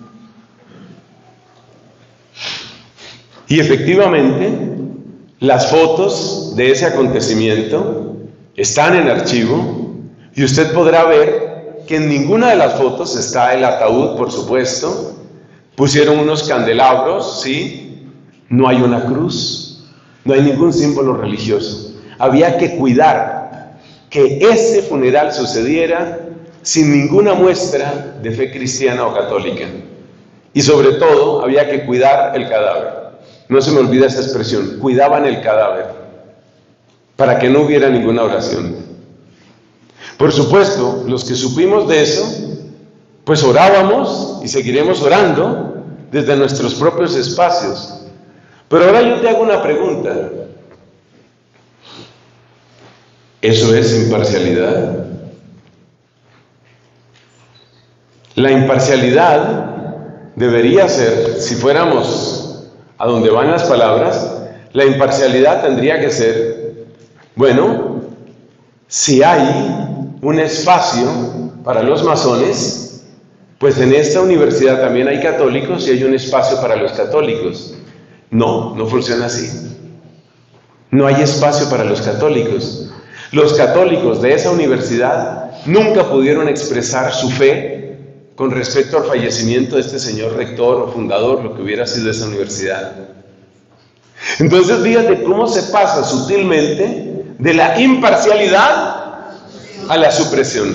Y efectivamente, las fotos de ese acontecimiento están en archivo y usted podrá ver que en ninguna de las fotos está el ataúd, por supuesto. Pusieron unos candelabros, ¿sí? No hay una cruz, no hay ningún símbolo religioso. Había que cuidar que ese funeral sucediera sin ninguna muestra de fe cristiana o católica. Y sobre todo, había que cuidar el cadáver. No se me olvida esa expresión, cuidaban el cadáver, para que no hubiera ninguna oración. Por supuesto, los que supimos de eso, pues orábamos y seguiremos orando desde nuestros propios espacios. Pero ahora yo te hago una pregunta. ¿Eso es imparcialidad? La imparcialidad debería ser, si fuéramos a donde van las palabras, la imparcialidad tendría que ser, bueno, si hay un espacio para los masones, pues en esta universidad también hay católicos y hay un espacio para los católicos. No, no funciona así. No hay espacio para los católicos. Los católicos de esa universidad nunca pudieron expresar su fe con respecto al fallecimiento de este señor rector o fundador, lo que hubiera sido esa universidad. Entonces, fíjate cómo se pasa sutilmente de la imparcialidad a la supresión.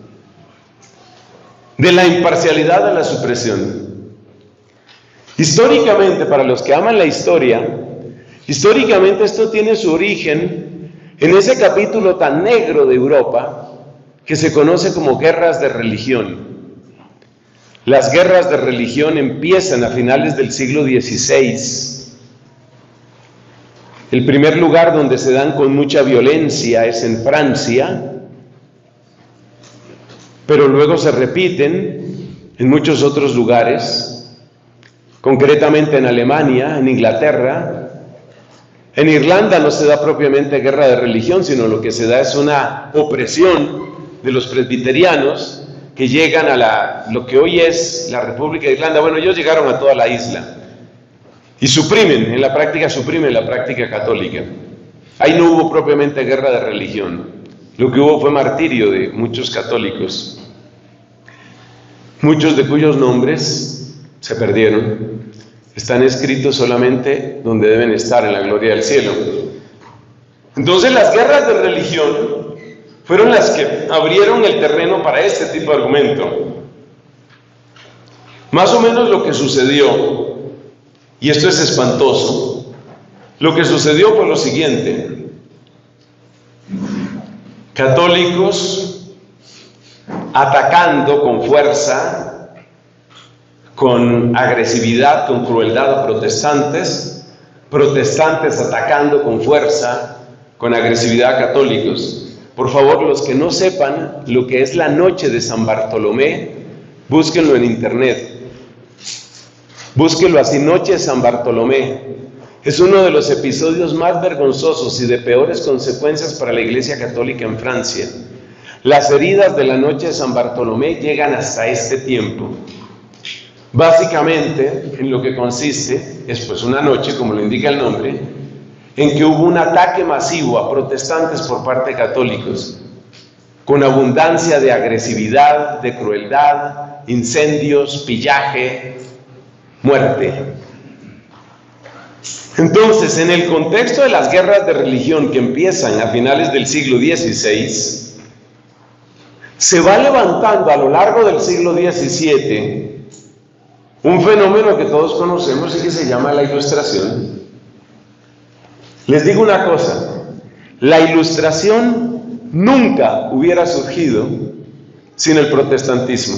De la imparcialidad a la supresión. Históricamente, para los que aman la historia, históricamente esto tiene su origen en ese capítulo tan negro de Europa que se conoce como guerras de religión. Las guerras de religión empiezan a finales del siglo XVI. El primer lugar donde se dan con mucha violencia es en Francia, pero luego se repiten en muchos otros lugares, concretamente en Alemania, en Inglaterra. En Irlanda no se da propiamente guerra de religión, sino lo que se da es una opresión de los presbiterianos que llegan a lo que hoy es la República de Irlanda. Bueno, ellos llegaron a toda la isla, y suprimen la práctica católica. Ahí no hubo propiamente guerra de religión, lo que hubo fue martirio de muchos católicos, muchos de cuyos nombres se perdieron, están escritos solamente donde deben estar, en la gloria del cielo. Entonces las guerras de religión fueron las que abrieron el terreno para este tipo de argumento. Más o menos lo que sucedió, y esto es espantoso, lo que sucedió fue lo siguiente: católicos atacando con fuerza, con agresividad, con crueldad a protestantes, protestantes atacando con fuerza, con agresividad a católicos. Por favor, los que no sepan lo que es la noche de San Bartolomé, búsquenlo en internet. Búsquenlo así, Noche de San Bartolomé. Es uno de los episodios más vergonzosos y de peores consecuencias para la Iglesia Católica en Francia. Las heridas de la Noche de San Bartolomé llegan hasta este tiempo. Básicamente, en lo que consiste, es pues una noche, como lo indica el nombre, en que hubo un ataque masivo a protestantes por parte de católicos, con abundancia de agresividad, de crueldad, incendios, pillaje, muerte. Entonces, en el contexto de las guerras de religión que empiezan a finales del siglo XVI, se va levantando a lo largo del siglo XVII un fenómeno que todos conocemos y que se llama la Ilustración. Les digo una cosa: la Ilustración nunca hubiera surgido sin el protestantismo.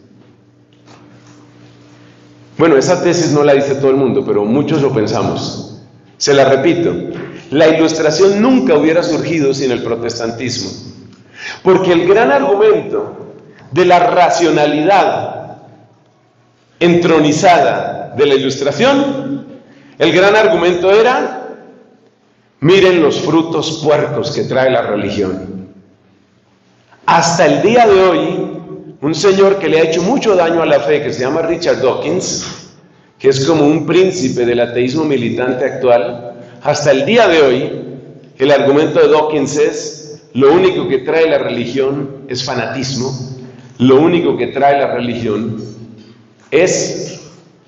Bueno, esa tesis no la dice todo el mundo, pero muchos lo pensamos. Se la repito: la Ilustración nunca hubiera surgido sin el protestantismo, porque el gran argumento de la racionalidad entronizada de la Ilustración, el gran argumento era: miren los frutos puercos que trae la religión. Hasta el día de hoy, un señor que le ha hecho mucho daño a la fe, que se llama Richard Dawkins, que es como un príncipe del ateísmo militante actual, hasta el día de hoy, el argumento de Dawkins es: lo único que trae la religión es fanatismo, lo único que trae la religión es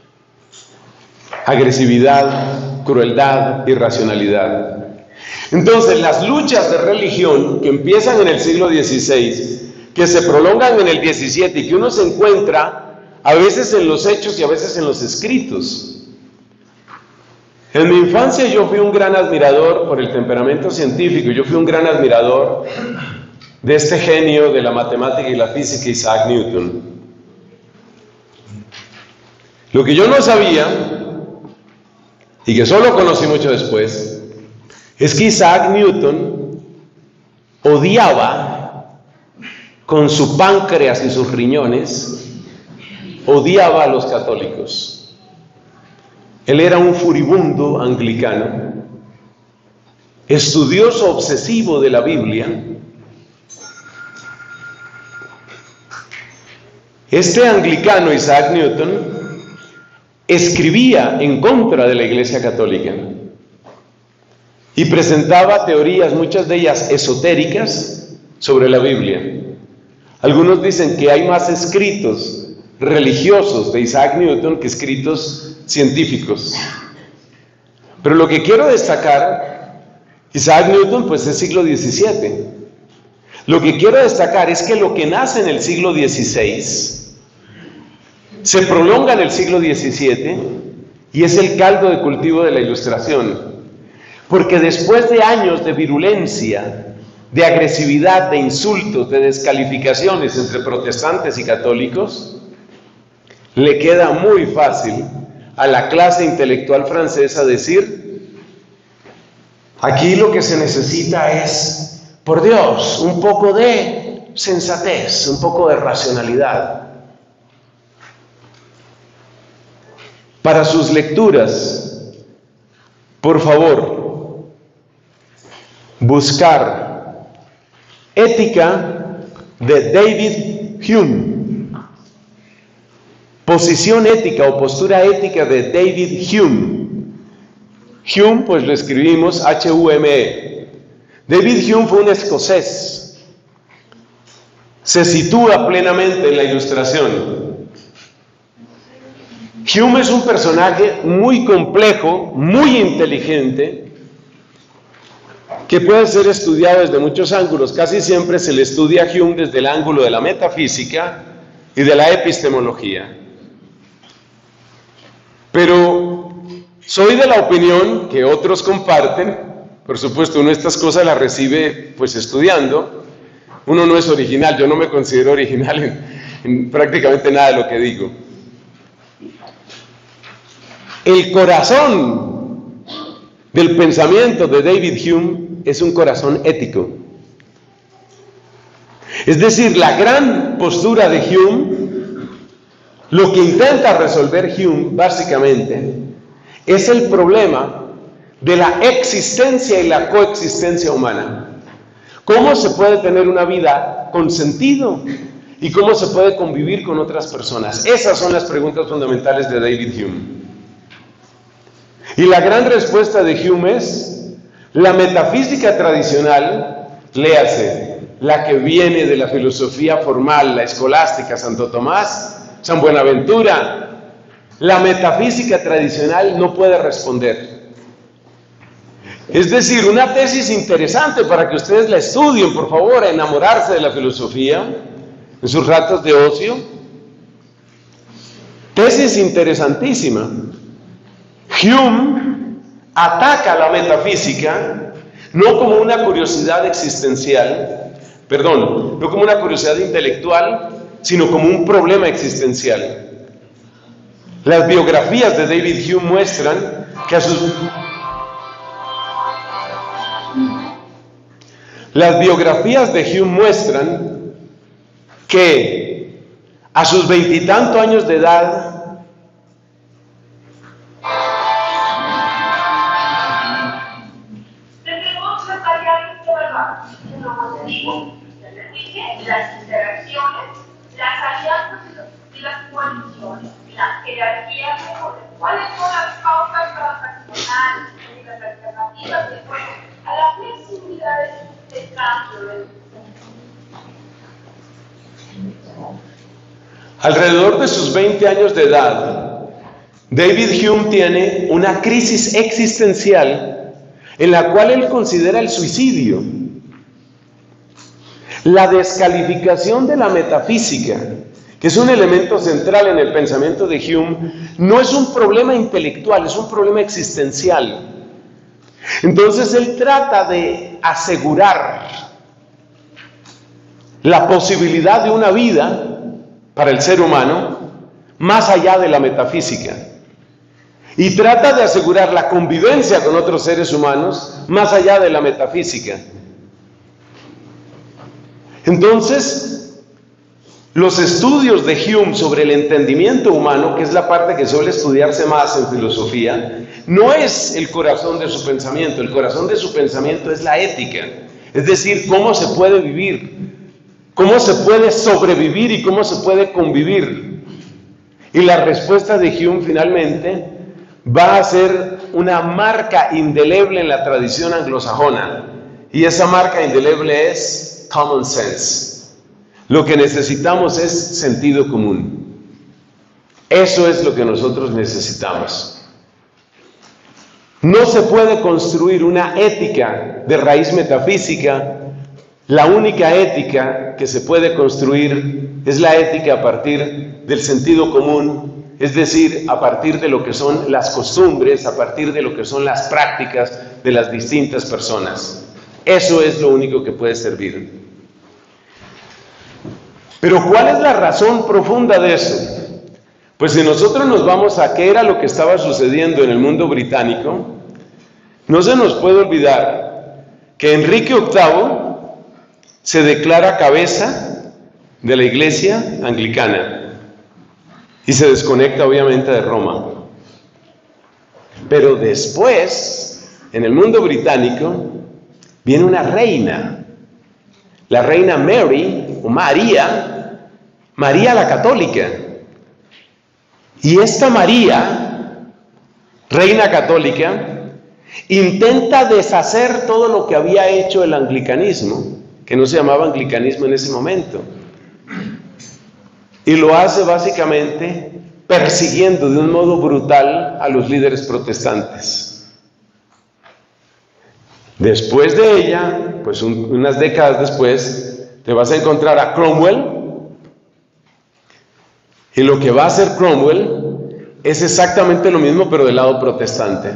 agresividad, crueldad, irracionalidad. Entonces, las luchas de religión que empiezan en el siglo XVI, que se prolongan en el XVII y que uno se encuentra a veces en los hechos y a veces en los escritos. En mi infancia yo fui un gran admirador, por el temperamento científico, yo fui un gran admirador de este genio de la matemática y la física, Isaac Newton. Lo que yo no sabía, y que solo conocí mucho después, es que Isaac Newton odiaba con su páncreas y sus riñones, odiaba a los católicos. Él era un furibundo anglicano, estudioso obsesivo de la Biblia. Este anglicano, Isaac Newton, escribía en contra de la Iglesia Católica y presentaba teorías, muchas de ellas esotéricas, sobre la Biblia. Algunos dicen que hay más escritos religiosos de Isaac Newton que escritos científicos. Pero lo que quiero destacar, Isaac Newton pues es siglo XVII. Lo que quiero destacar es que lo que nace en el siglo XVI se prolonga en el siglo XVII y es el caldo de cultivo de la Ilustración. Porque después de años de virulencia, de agresividad, de insultos, de descalificaciones entre protestantes y católicos, le queda muy fácil a la clase intelectual francesa decir: aquí lo que se necesita es, por Dios, un poco de sensatez, un poco de racionalidad. Para sus lecturas, por favor, buscar Ética de David Hume. Posición ética o postura ética de David Hume. Hume, pues lo escribimos H-U-M-E. David Hume fue un escocés. Se sitúa plenamente en la Ilustración. Hume es un personaje muy complejo, muy inteligente, que puede ser estudiado desde muchos ángulos. Casi siempre se le estudia a Hume desde el ángulo de la metafísica y de la epistemología. Pero soy de la opinión que otros comparten. Por supuesto, uno estas cosas las recibe pues estudiando. Uno no es original, yo no me considero original en prácticamente nada de lo que digo. El corazón del pensamiento de David Hume es un corazón ético. Es decir, la gran postura de Hume, lo que intenta resolver Hume básicamente, es el problema de la existencia y la coexistencia humana. ¿Cómo se puede tener una vida con sentido? ¿Y cómo se puede convivir con otras personas? Esas son las preguntas fundamentales de David Hume. Y la gran respuesta de Hume es: la metafísica tradicional, léase, la que viene de la filosofía formal, la escolástica, Santo Tomás, San Buenaventura, la metafísica tradicional no puede responder. Es decir, una tesis interesante para que ustedes la estudien, por favor, a enamorarse de la filosofía en sus ratos de ocio. Tesis interesantísima. Hume ataca la metafísica no como una curiosidad existencial, no como una curiosidad intelectual, sino como un problema existencial. Las biografías de David Hume muestran que a sus 20 años de edad, las interacciones, las alianzas y las coaliciones, la jerarquía de poder. ¿Cuáles son las causas transaccionales y las alternativas de acuerdo a las flexibilidades del cambio del mundo? Alrededor de sus 20 años de edad, David Hume tiene una crisis existencial en la cual él considera el suicidio. La descalificación de la metafísica, que es un elemento central en el pensamiento de Hume, no es un problema intelectual, es un problema existencial. Entonces él trata de asegurar la posibilidad de una vida para el ser humano más allá de la metafísica, y trata de asegurar la convivencia con otros seres humanos más allá de la metafísica. Entonces, los estudios de Hume sobre el entendimiento humano, que es la parte que suele estudiarse más en filosofía, no es el corazón de su pensamiento. El corazón de su pensamiento es la ética, es decir, cómo se puede vivir, cómo se puede sobrevivir y cómo se puede convivir. Y la respuesta de Hume finalmente va a ser una marca indeleble en la tradición anglosajona, y esa marca indeleble es common sense. Lo que necesitamos es sentido común. Eso es lo que nosotros necesitamos. No se puede construir una ética de raíz metafísica. La única ética que se puede construir es la ética a partir del sentido común, es decir, a partir de lo que son las costumbres, a partir de lo que son las prácticas de las distintas personas. Eso es lo único que puede servir. Pero ¿cuál es la razón profunda de eso? Pues si nosotros nos vamos a qué era lo que estaba sucediendo en el mundo británico, no se nos puede olvidar que Enrique VIII se declara cabeza de la Iglesia anglicana y se desconecta obviamente de Roma. Pero después, en el mundo británico, viene una reina, la reina Mary, o María la Católica. Y esta María, reina católica, intenta deshacer todo lo que había hecho el anglicanismo, que no se llamaba anglicanismo en ese momento, y lo hace básicamente persiguiendo de un modo brutal a los líderes protestantes. Después de ella, pues unas décadas después, te vas a encontrar a Cromwell, y lo que va a hacer Cromwell es exactamente lo mismo, pero del lado protestante.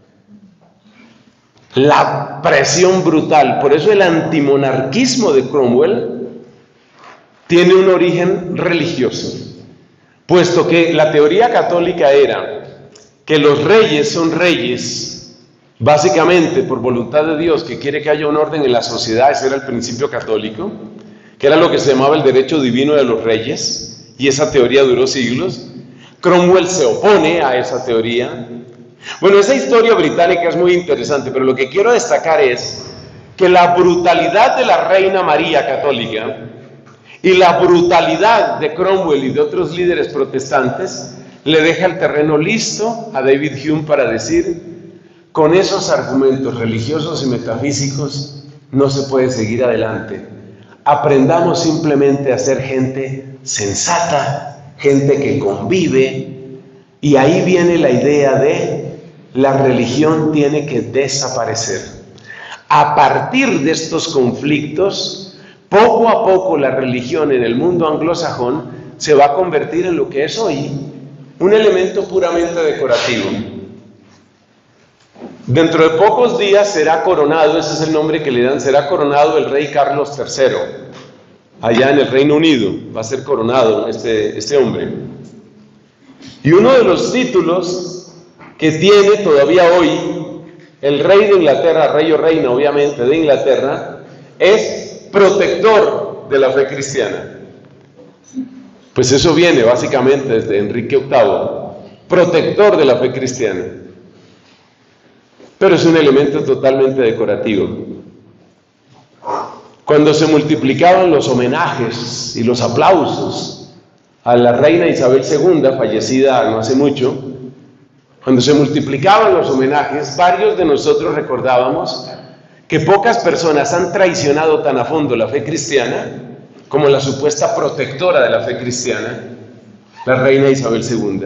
La presión brutal. Por eso el antimonarquismo de Cromwell tiene un origen religioso, puesto que la teoría católica era que los reyes son reyes básicamente por voluntad de Dios, que quiere que haya un orden en la sociedad. Ese era el principio católico, que era lo que se llamaba el derecho divino de los reyes, y esa teoría duró siglos. Cromwell se opone a esa teoría. Bueno, esa historia británica es muy interesante, pero lo que quiero destacar es que la brutalidad de la reina María católica y la brutalidad de Cromwell y de otros líderes protestantes le deja el terreno listo a David Hume para decir: con esos argumentos religiosos y metafísicos no se puede seguir adelante. Aprendamos simplemente a ser gente sensata, gente que convive, y ahí viene la idea de la religión tiene que desaparecer. A partir de estos conflictos, poco a poco la religión en el mundo anglosajón se va a convertir en lo que es hoy, un elemento puramente decorativo. Dentro de pocos días será coronado, ese es el nombre que le dan, será coronado el rey Carlos III, allá en el Reino Unido. Va a ser coronado este hombre. Y uno de los títulos que tiene todavía hoy el rey de Inglaterra, rey o reina obviamente de Inglaterra, es protector de la fe cristiana. Pues eso viene básicamente desde Enrique VIII, protector de la fe cristiana. Pero es un elemento totalmente decorativo. Cuando se multiplicaban los homenajes y los aplausos a la reina Isabel II, fallecida no hace mucho, cuando se multiplicaban los homenajes, varios de nosotros recordábamos que pocas personas han traicionado tan a fondo la fe cristiana como la supuesta protectora de la fe cristiana, la reina Isabel II.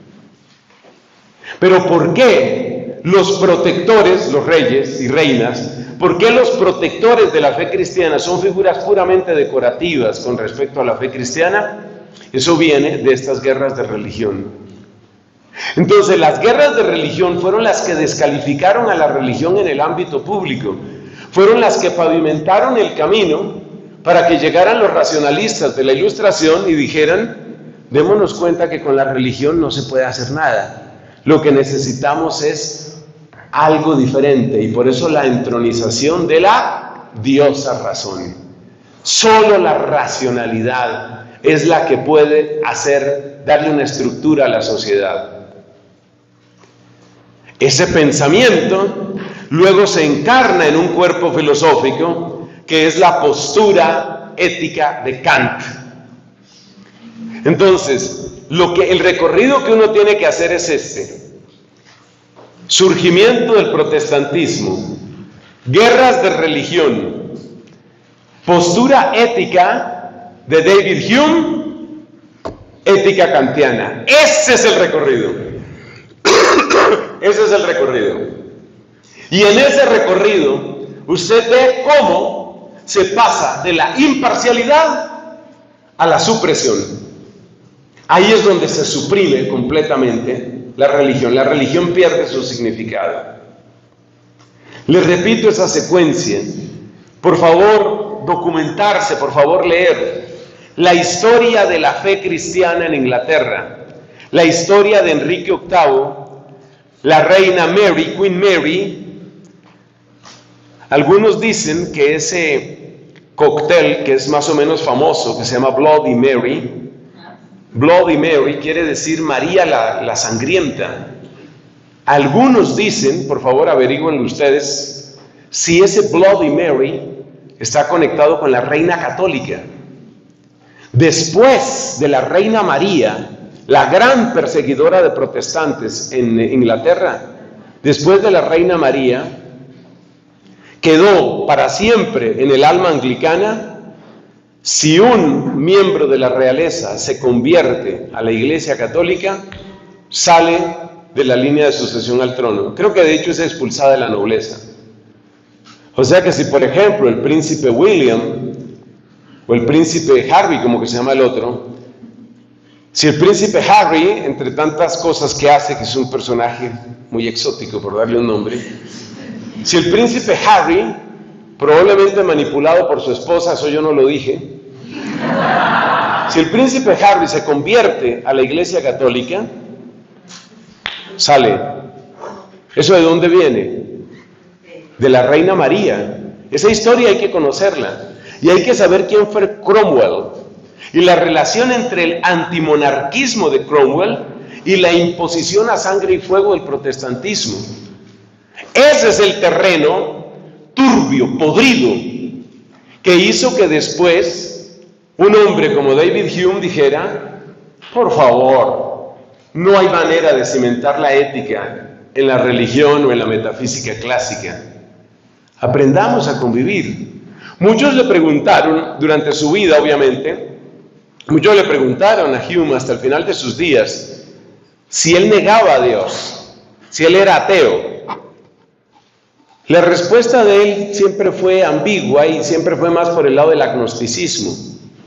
Pero ¿por qué los protectores, los reyes y reinas, por qué los protectores de la fe cristiana son figuras puramente decorativas con respecto a la fe cristiana? Eso viene de estas guerras de religión. Entonces, las guerras de religión fueron las que descalificaron a la religión en el ámbito público, fueron las que pavimentaron el camino para que llegaran los racionalistas de la Ilustración y dijeran: démonos cuenta que con la religión no se puede hacer nada, lo que necesitamos es algo diferente, y por eso la entronización de la diosa razón. Solo la racionalidad es la que puede darle una estructura a la sociedad. Ese pensamiento luego se encarna en un cuerpo filosófico que es la postura ética de Kant. Entonces, el recorrido que uno tiene que hacer es este: surgimiento del protestantismo, guerras de religión, postura ética de David Hume, ética kantiana. Ese es el recorrido. Ese es el recorrido. Y en ese recorrido usted ve cómo se pasa de la imparcialidad a la supresión. Ahí es donde se suprime completamente la religión. La religión pierde su significado. Les repito esa secuencia. Por favor, documentarse, por favor, leer la historia de la fe cristiana en Inglaterra, la historia de Enrique VIII, la reina Mary, Queen Mary. Algunos dicen que ese cóctel, que es más o menos famoso, que se llama Bloody Mary quiere decir María la sangrienta. Algunos dicen, por favor averigüen ustedes, si ese Bloody Mary está conectado con la reina católica. Después de la reina María, la gran perseguidora de protestantes en Inglaterra, después de la Reina María, quedó para siempre en el alma anglicana si un miembro de la realeza se convierte a la Iglesia Católica, sale de la línea de sucesión al trono. Creo que de hecho es expulsada de la nobleza. O sea que si, por ejemplo, el príncipe William o el príncipe Harry, como que se llama el otro, si el príncipe Harry, entre tantas cosas que hace, que es un personaje muy exótico por darle un nombre, si el príncipe Harry, probablemente manipulado por su esposa, eso yo no lo dije, si el príncipe Harry se convierte a la Iglesia Católica, sale. ¿Eso de dónde viene? De la Reina María. Esa historia hay que conocerla. Y hay que saber quién fue Cromwell. Y la relación entre el antimonarquismo de Cromwell y la imposición a sangre y fuego del protestantismo. Ese es el terreno turbio, podrido, que hizo que después un hombre como David Hume dijera: por favor, no hay manera de cimentar la ética en la religión o en la metafísica clásica. Aprendamos a convivir. Muchos le preguntaron, durante su vida obviamente, muchos le preguntaron a Hume hasta el final de sus días si él negaba a Dios, si él era ateo. La respuesta de él siempre fue ambigua y siempre fue más por el lado del agnosticismo.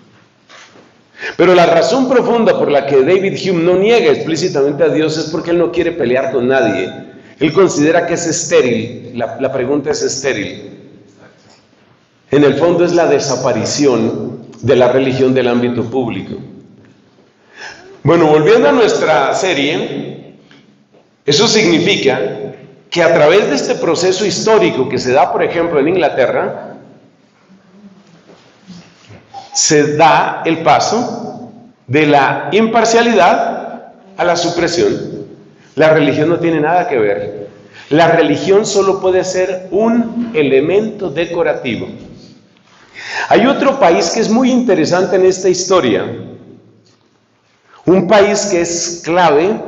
Pero la razón profunda por la que David Hume no niega explícitamente a Dios es porque él no quiere pelear con nadie. Él considera que es estéril, la pregunta es estéril. En el fondo es la desaparición de la religión del ámbito público. Bueno, volviendo a nuestra serie, eso significa que a través de este proceso histórico que se da, por ejemplo, en Inglaterra, se da el paso de la imparcialidad a la supresión. La religión no tiene nada que ver. La religión solo puede ser un elemento decorativo. Hay otro país que es muy interesante en esta historia, un país que es clave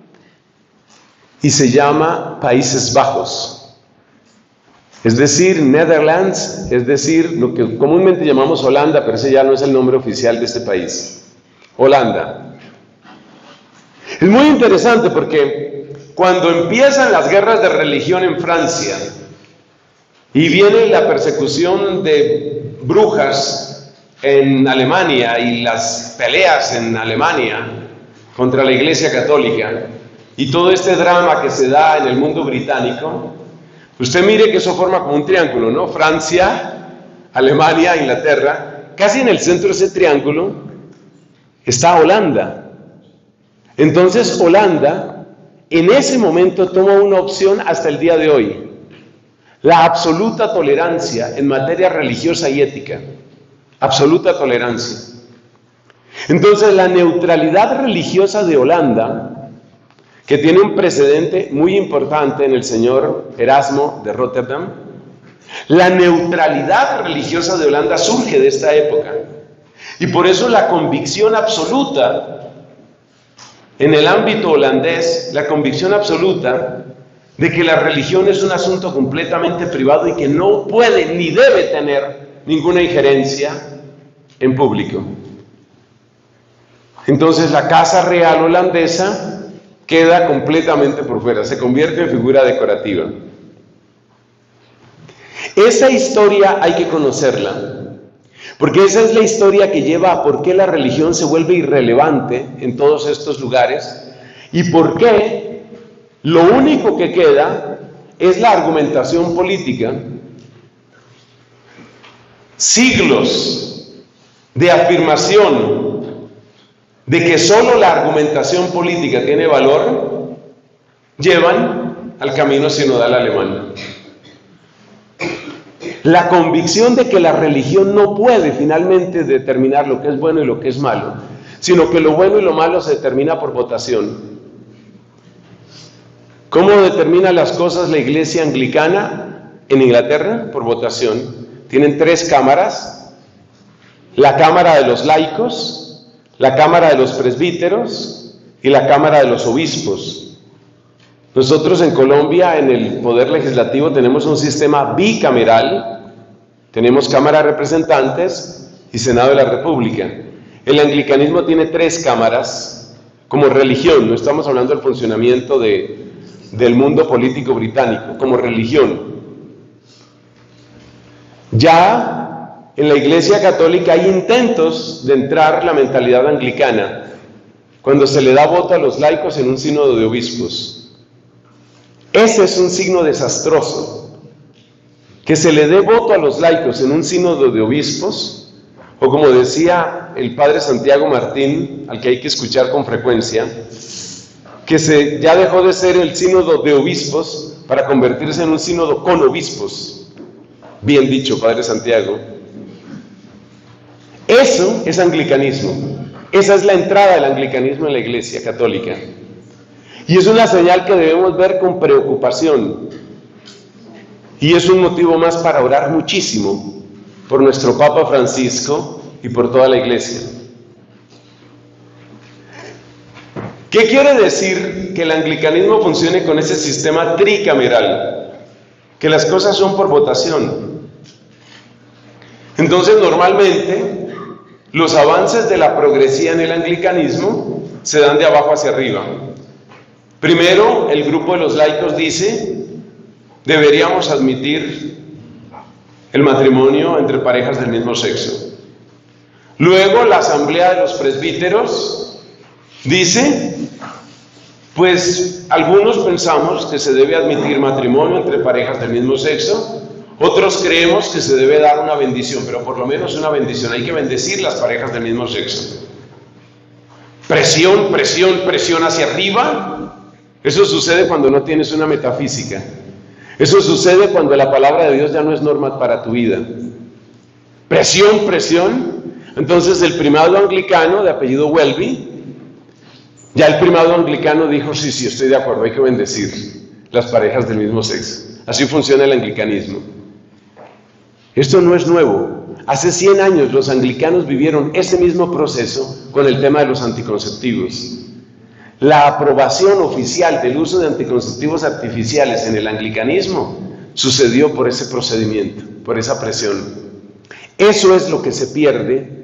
y se llama Países Bajos, es decir, Netherlands, es decir, lo que comúnmente llamamos Holanda, pero ese ya no es el nombre oficial de este país, Holanda. Es muy interesante porque cuando empiezan las guerras de religión en Francia y viene la persecución de brujas en Alemania y las peleas en Alemania contra la Iglesia Católica y todo este drama que se da en el mundo británico, usted mire que eso forma como un triángulo, ¿no? Francia, Alemania, Inglaterra, casi en el centro de ese triángulo está Holanda. Entonces Holanda en ese momento toma una opción hasta el día de hoy: la absoluta tolerancia en materia religiosa y ética. Absoluta tolerancia. Entonces la neutralidad religiosa de Holanda, que tiene un precedente muy importante en el señor Erasmo de Rotterdam, la neutralidad religiosa de Holanda surge de esta época. Y por eso la convicción absoluta en el ámbito holandés, la convicción absoluta de que la religión es un asunto completamente privado y que no puede ni debe tener ninguna injerencia en público. Entonces la casa real holandesa queda completamente por fuera, se convierte en figura decorativa. Esa historia hay que conocerla, porque esa es la historia que lleva a por qué la religión se vuelve irrelevante en todos estos lugares y por qué lo único que queda es la argumentación política. Siglos de afirmación de que solo la argumentación política tiene valor llevan al camino sinodal alemán. La convicción de que la religión no puede finalmente determinar lo que es bueno y lo que es malo, sino que lo bueno y lo malo se determina por votación. ¿Cómo determina las cosas la Iglesia anglicana en Inglaterra? Por votación. Tienen 3 cámaras: la Cámara de los laicos, la Cámara de los presbíteros y la Cámara de los obispos. Nosotros en Colombia, en el Poder Legislativo, tenemos un sistema bicameral. Tenemos Cámara de Representantes y Senado de la República. El anglicanismo tiene 3 cámaras como religión. No estamos hablando del funcionamiento del mundo político británico, como religión. Ya en la Iglesia Católica hay intentos de entrar la mentalidad anglicana cuando se le da voto a los laicos en un sínodo de obispos. Ese es un signo desastroso, que se le dé voto a los laicos en un sínodo de obispos, o como decía el padre Santiago Martín, al que hay que escuchar con frecuencia, que ya dejó de ser el sínodo de obispos para convertirse en un sínodo con obispos. Bien dicho, padre Santiago. Eso es anglicanismo. Esa es la entrada del anglicanismo en la Iglesia Católica. Y es una señal que debemos ver con preocupación. Y es un motivo más para orar muchísimo por nuestro Papa Francisco y por toda la Iglesia. ¿Qué quiere decir que el anglicanismo funcione con ese sistema tricameral? Que las cosas son por votación. Entonces, normalmente, los avances de la progresía en el anglicanismo se dan de abajo hacia arriba. Primero, el grupo de los laicos dice: deberíamos admitir el matrimonio entre parejas del mismo sexo. Luego, la asamblea de los presbíteros dice: pues algunos pensamos que se debe admitir matrimonio entre parejas del mismo sexo, otros creemos que se debe dar una bendición, pero por lo menos una bendición, hay que bendecir las parejas del mismo sexo. Presión, presión, presión hacia arriba. Eso sucede cuando no tienes una metafísica. Eso sucede cuando la palabra de Dios ya no es norma para tu vida. Presión, presión. Entonces el primado anglicano de apellido Welby, ya el primado anglicano dijo: sí, estoy de acuerdo, hay que bendecir las parejas del mismo sexo. Así funciona el anglicanismo. Esto no es nuevo. Hace 100 años los anglicanos vivieron ese mismo proceso con el tema de los anticonceptivos. La aprobación oficial del uso de anticonceptivos artificiales en el anglicanismo sucedió por ese procedimiento, por esa presión. Eso es lo que se pierde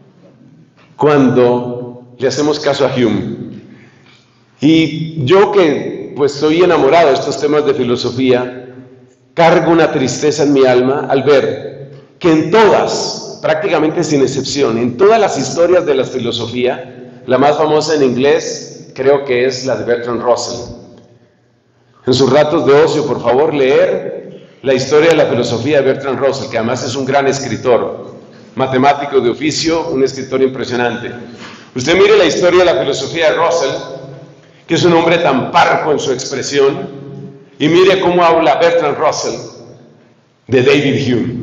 cuando le hacemos caso a Hume. Y yo que pues estoy enamorado de estos temas de filosofía, cargo una tristeza en mi alma al ver que en todas, prácticamente sin excepción, en todas las historias de la filosofía, la más famosa en inglés creo que es la de Bertrand Russell. En sus ratos de ocio, por favor, leer la historia de la filosofía de Bertrand Russell, que además es un gran escritor, matemático de oficio, un escritor impresionante. Usted mire la historia de la filosofía de Russell, que es un hombre tan parco en su expresión, y mire cómo habla Bertrand Russell de David Hume.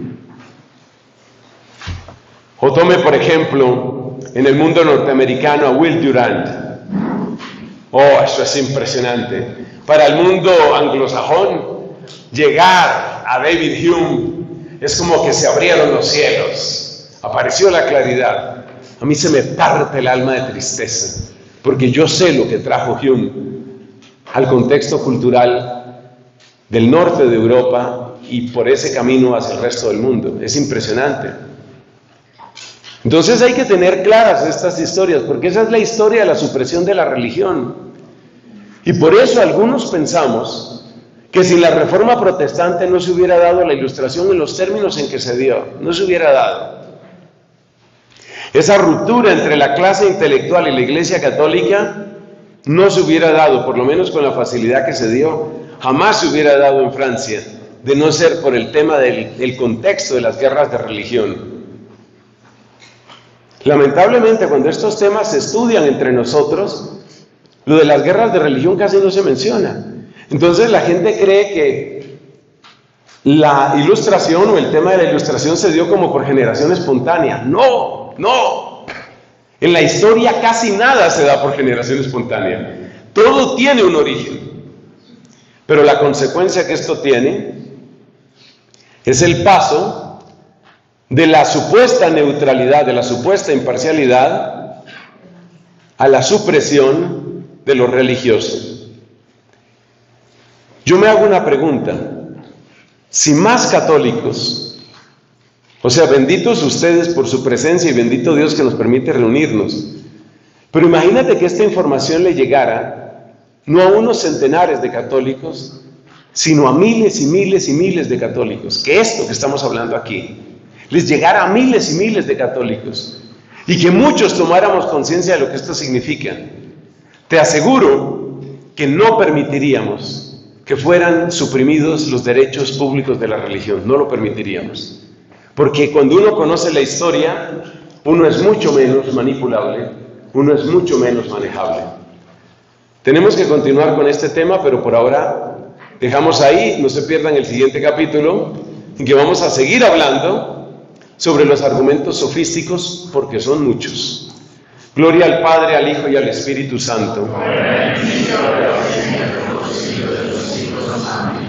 O tome, por ejemplo, en el mundo norteamericano a Will Durant. Oh, eso es impresionante. Para el mundo anglosajón, llegar a David Hume es como que se abrieron los cielos, apareció la claridad. A mí se me parte el alma de tristeza, porque yo sé lo que trajo Hume al contexto cultural del norte de Europa y por ese camino hacia el resto del mundo. Es impresionante. Entonces hay que tener claras estas historias, porque esa es la historia de la supresión de la religión. Y por eso algunos pensamos que si la reforma protestante no se hubiera dado la Ilustración en los términos en que se dio, no se hubiera dado. Esa ruptura entre la clase intelectual y la Iglesia Católica no se hubiera dado, por lo menos con la facilidad que se dio, jamás se hubiera dado en Francia, de no ser por el tema del contexto de las guerras de religión. Lamentablemente, cuando estos temas se estudian entre nosotros, lo de las guerras de religión casi no se menciona. Entonces la gente cree que la Ilustración o el tema de la Ilustración se dio como por generación espontánea. No, no. En la historia casi nada se da por generación espontánea. Todo tiene un origen. Pero la consecuencia que esto tiene es el paso de la supuesta neutralidad, de la supuesta imparcialidad, a la supresión de lo religioso. Yo me hago una pregunta. Si más católicos, o sea, benditos ustedes por su presencia y bendito Dios que nos permite reunirnos, pero imagínate que esta información le llegara no a unos centenares de católicos, sino a miles y miles y miles de católicos, que esto que estamos hablando aquí les llegara a miles y miles de católicos y que muchos tomáramos conciencia de lo que esto significa. Te aseguro que no permitiríamos que fueran suprimidos los derechos públicos de la religión, no lo permitiríamos. Porque cuando uno conoce la historia, uno es mucho menos manipulable, uno es mucho menos manejable. Tenemos que continuar con este tema, pero por ahora dejamos ahí, no se pierdan el siguiente capítulo, en que vamos a seguir hablando sobre los argumentos sofísticos, porque son muchos. Gloria al Padre, al Hijo y al Espíritu Santo. Amén.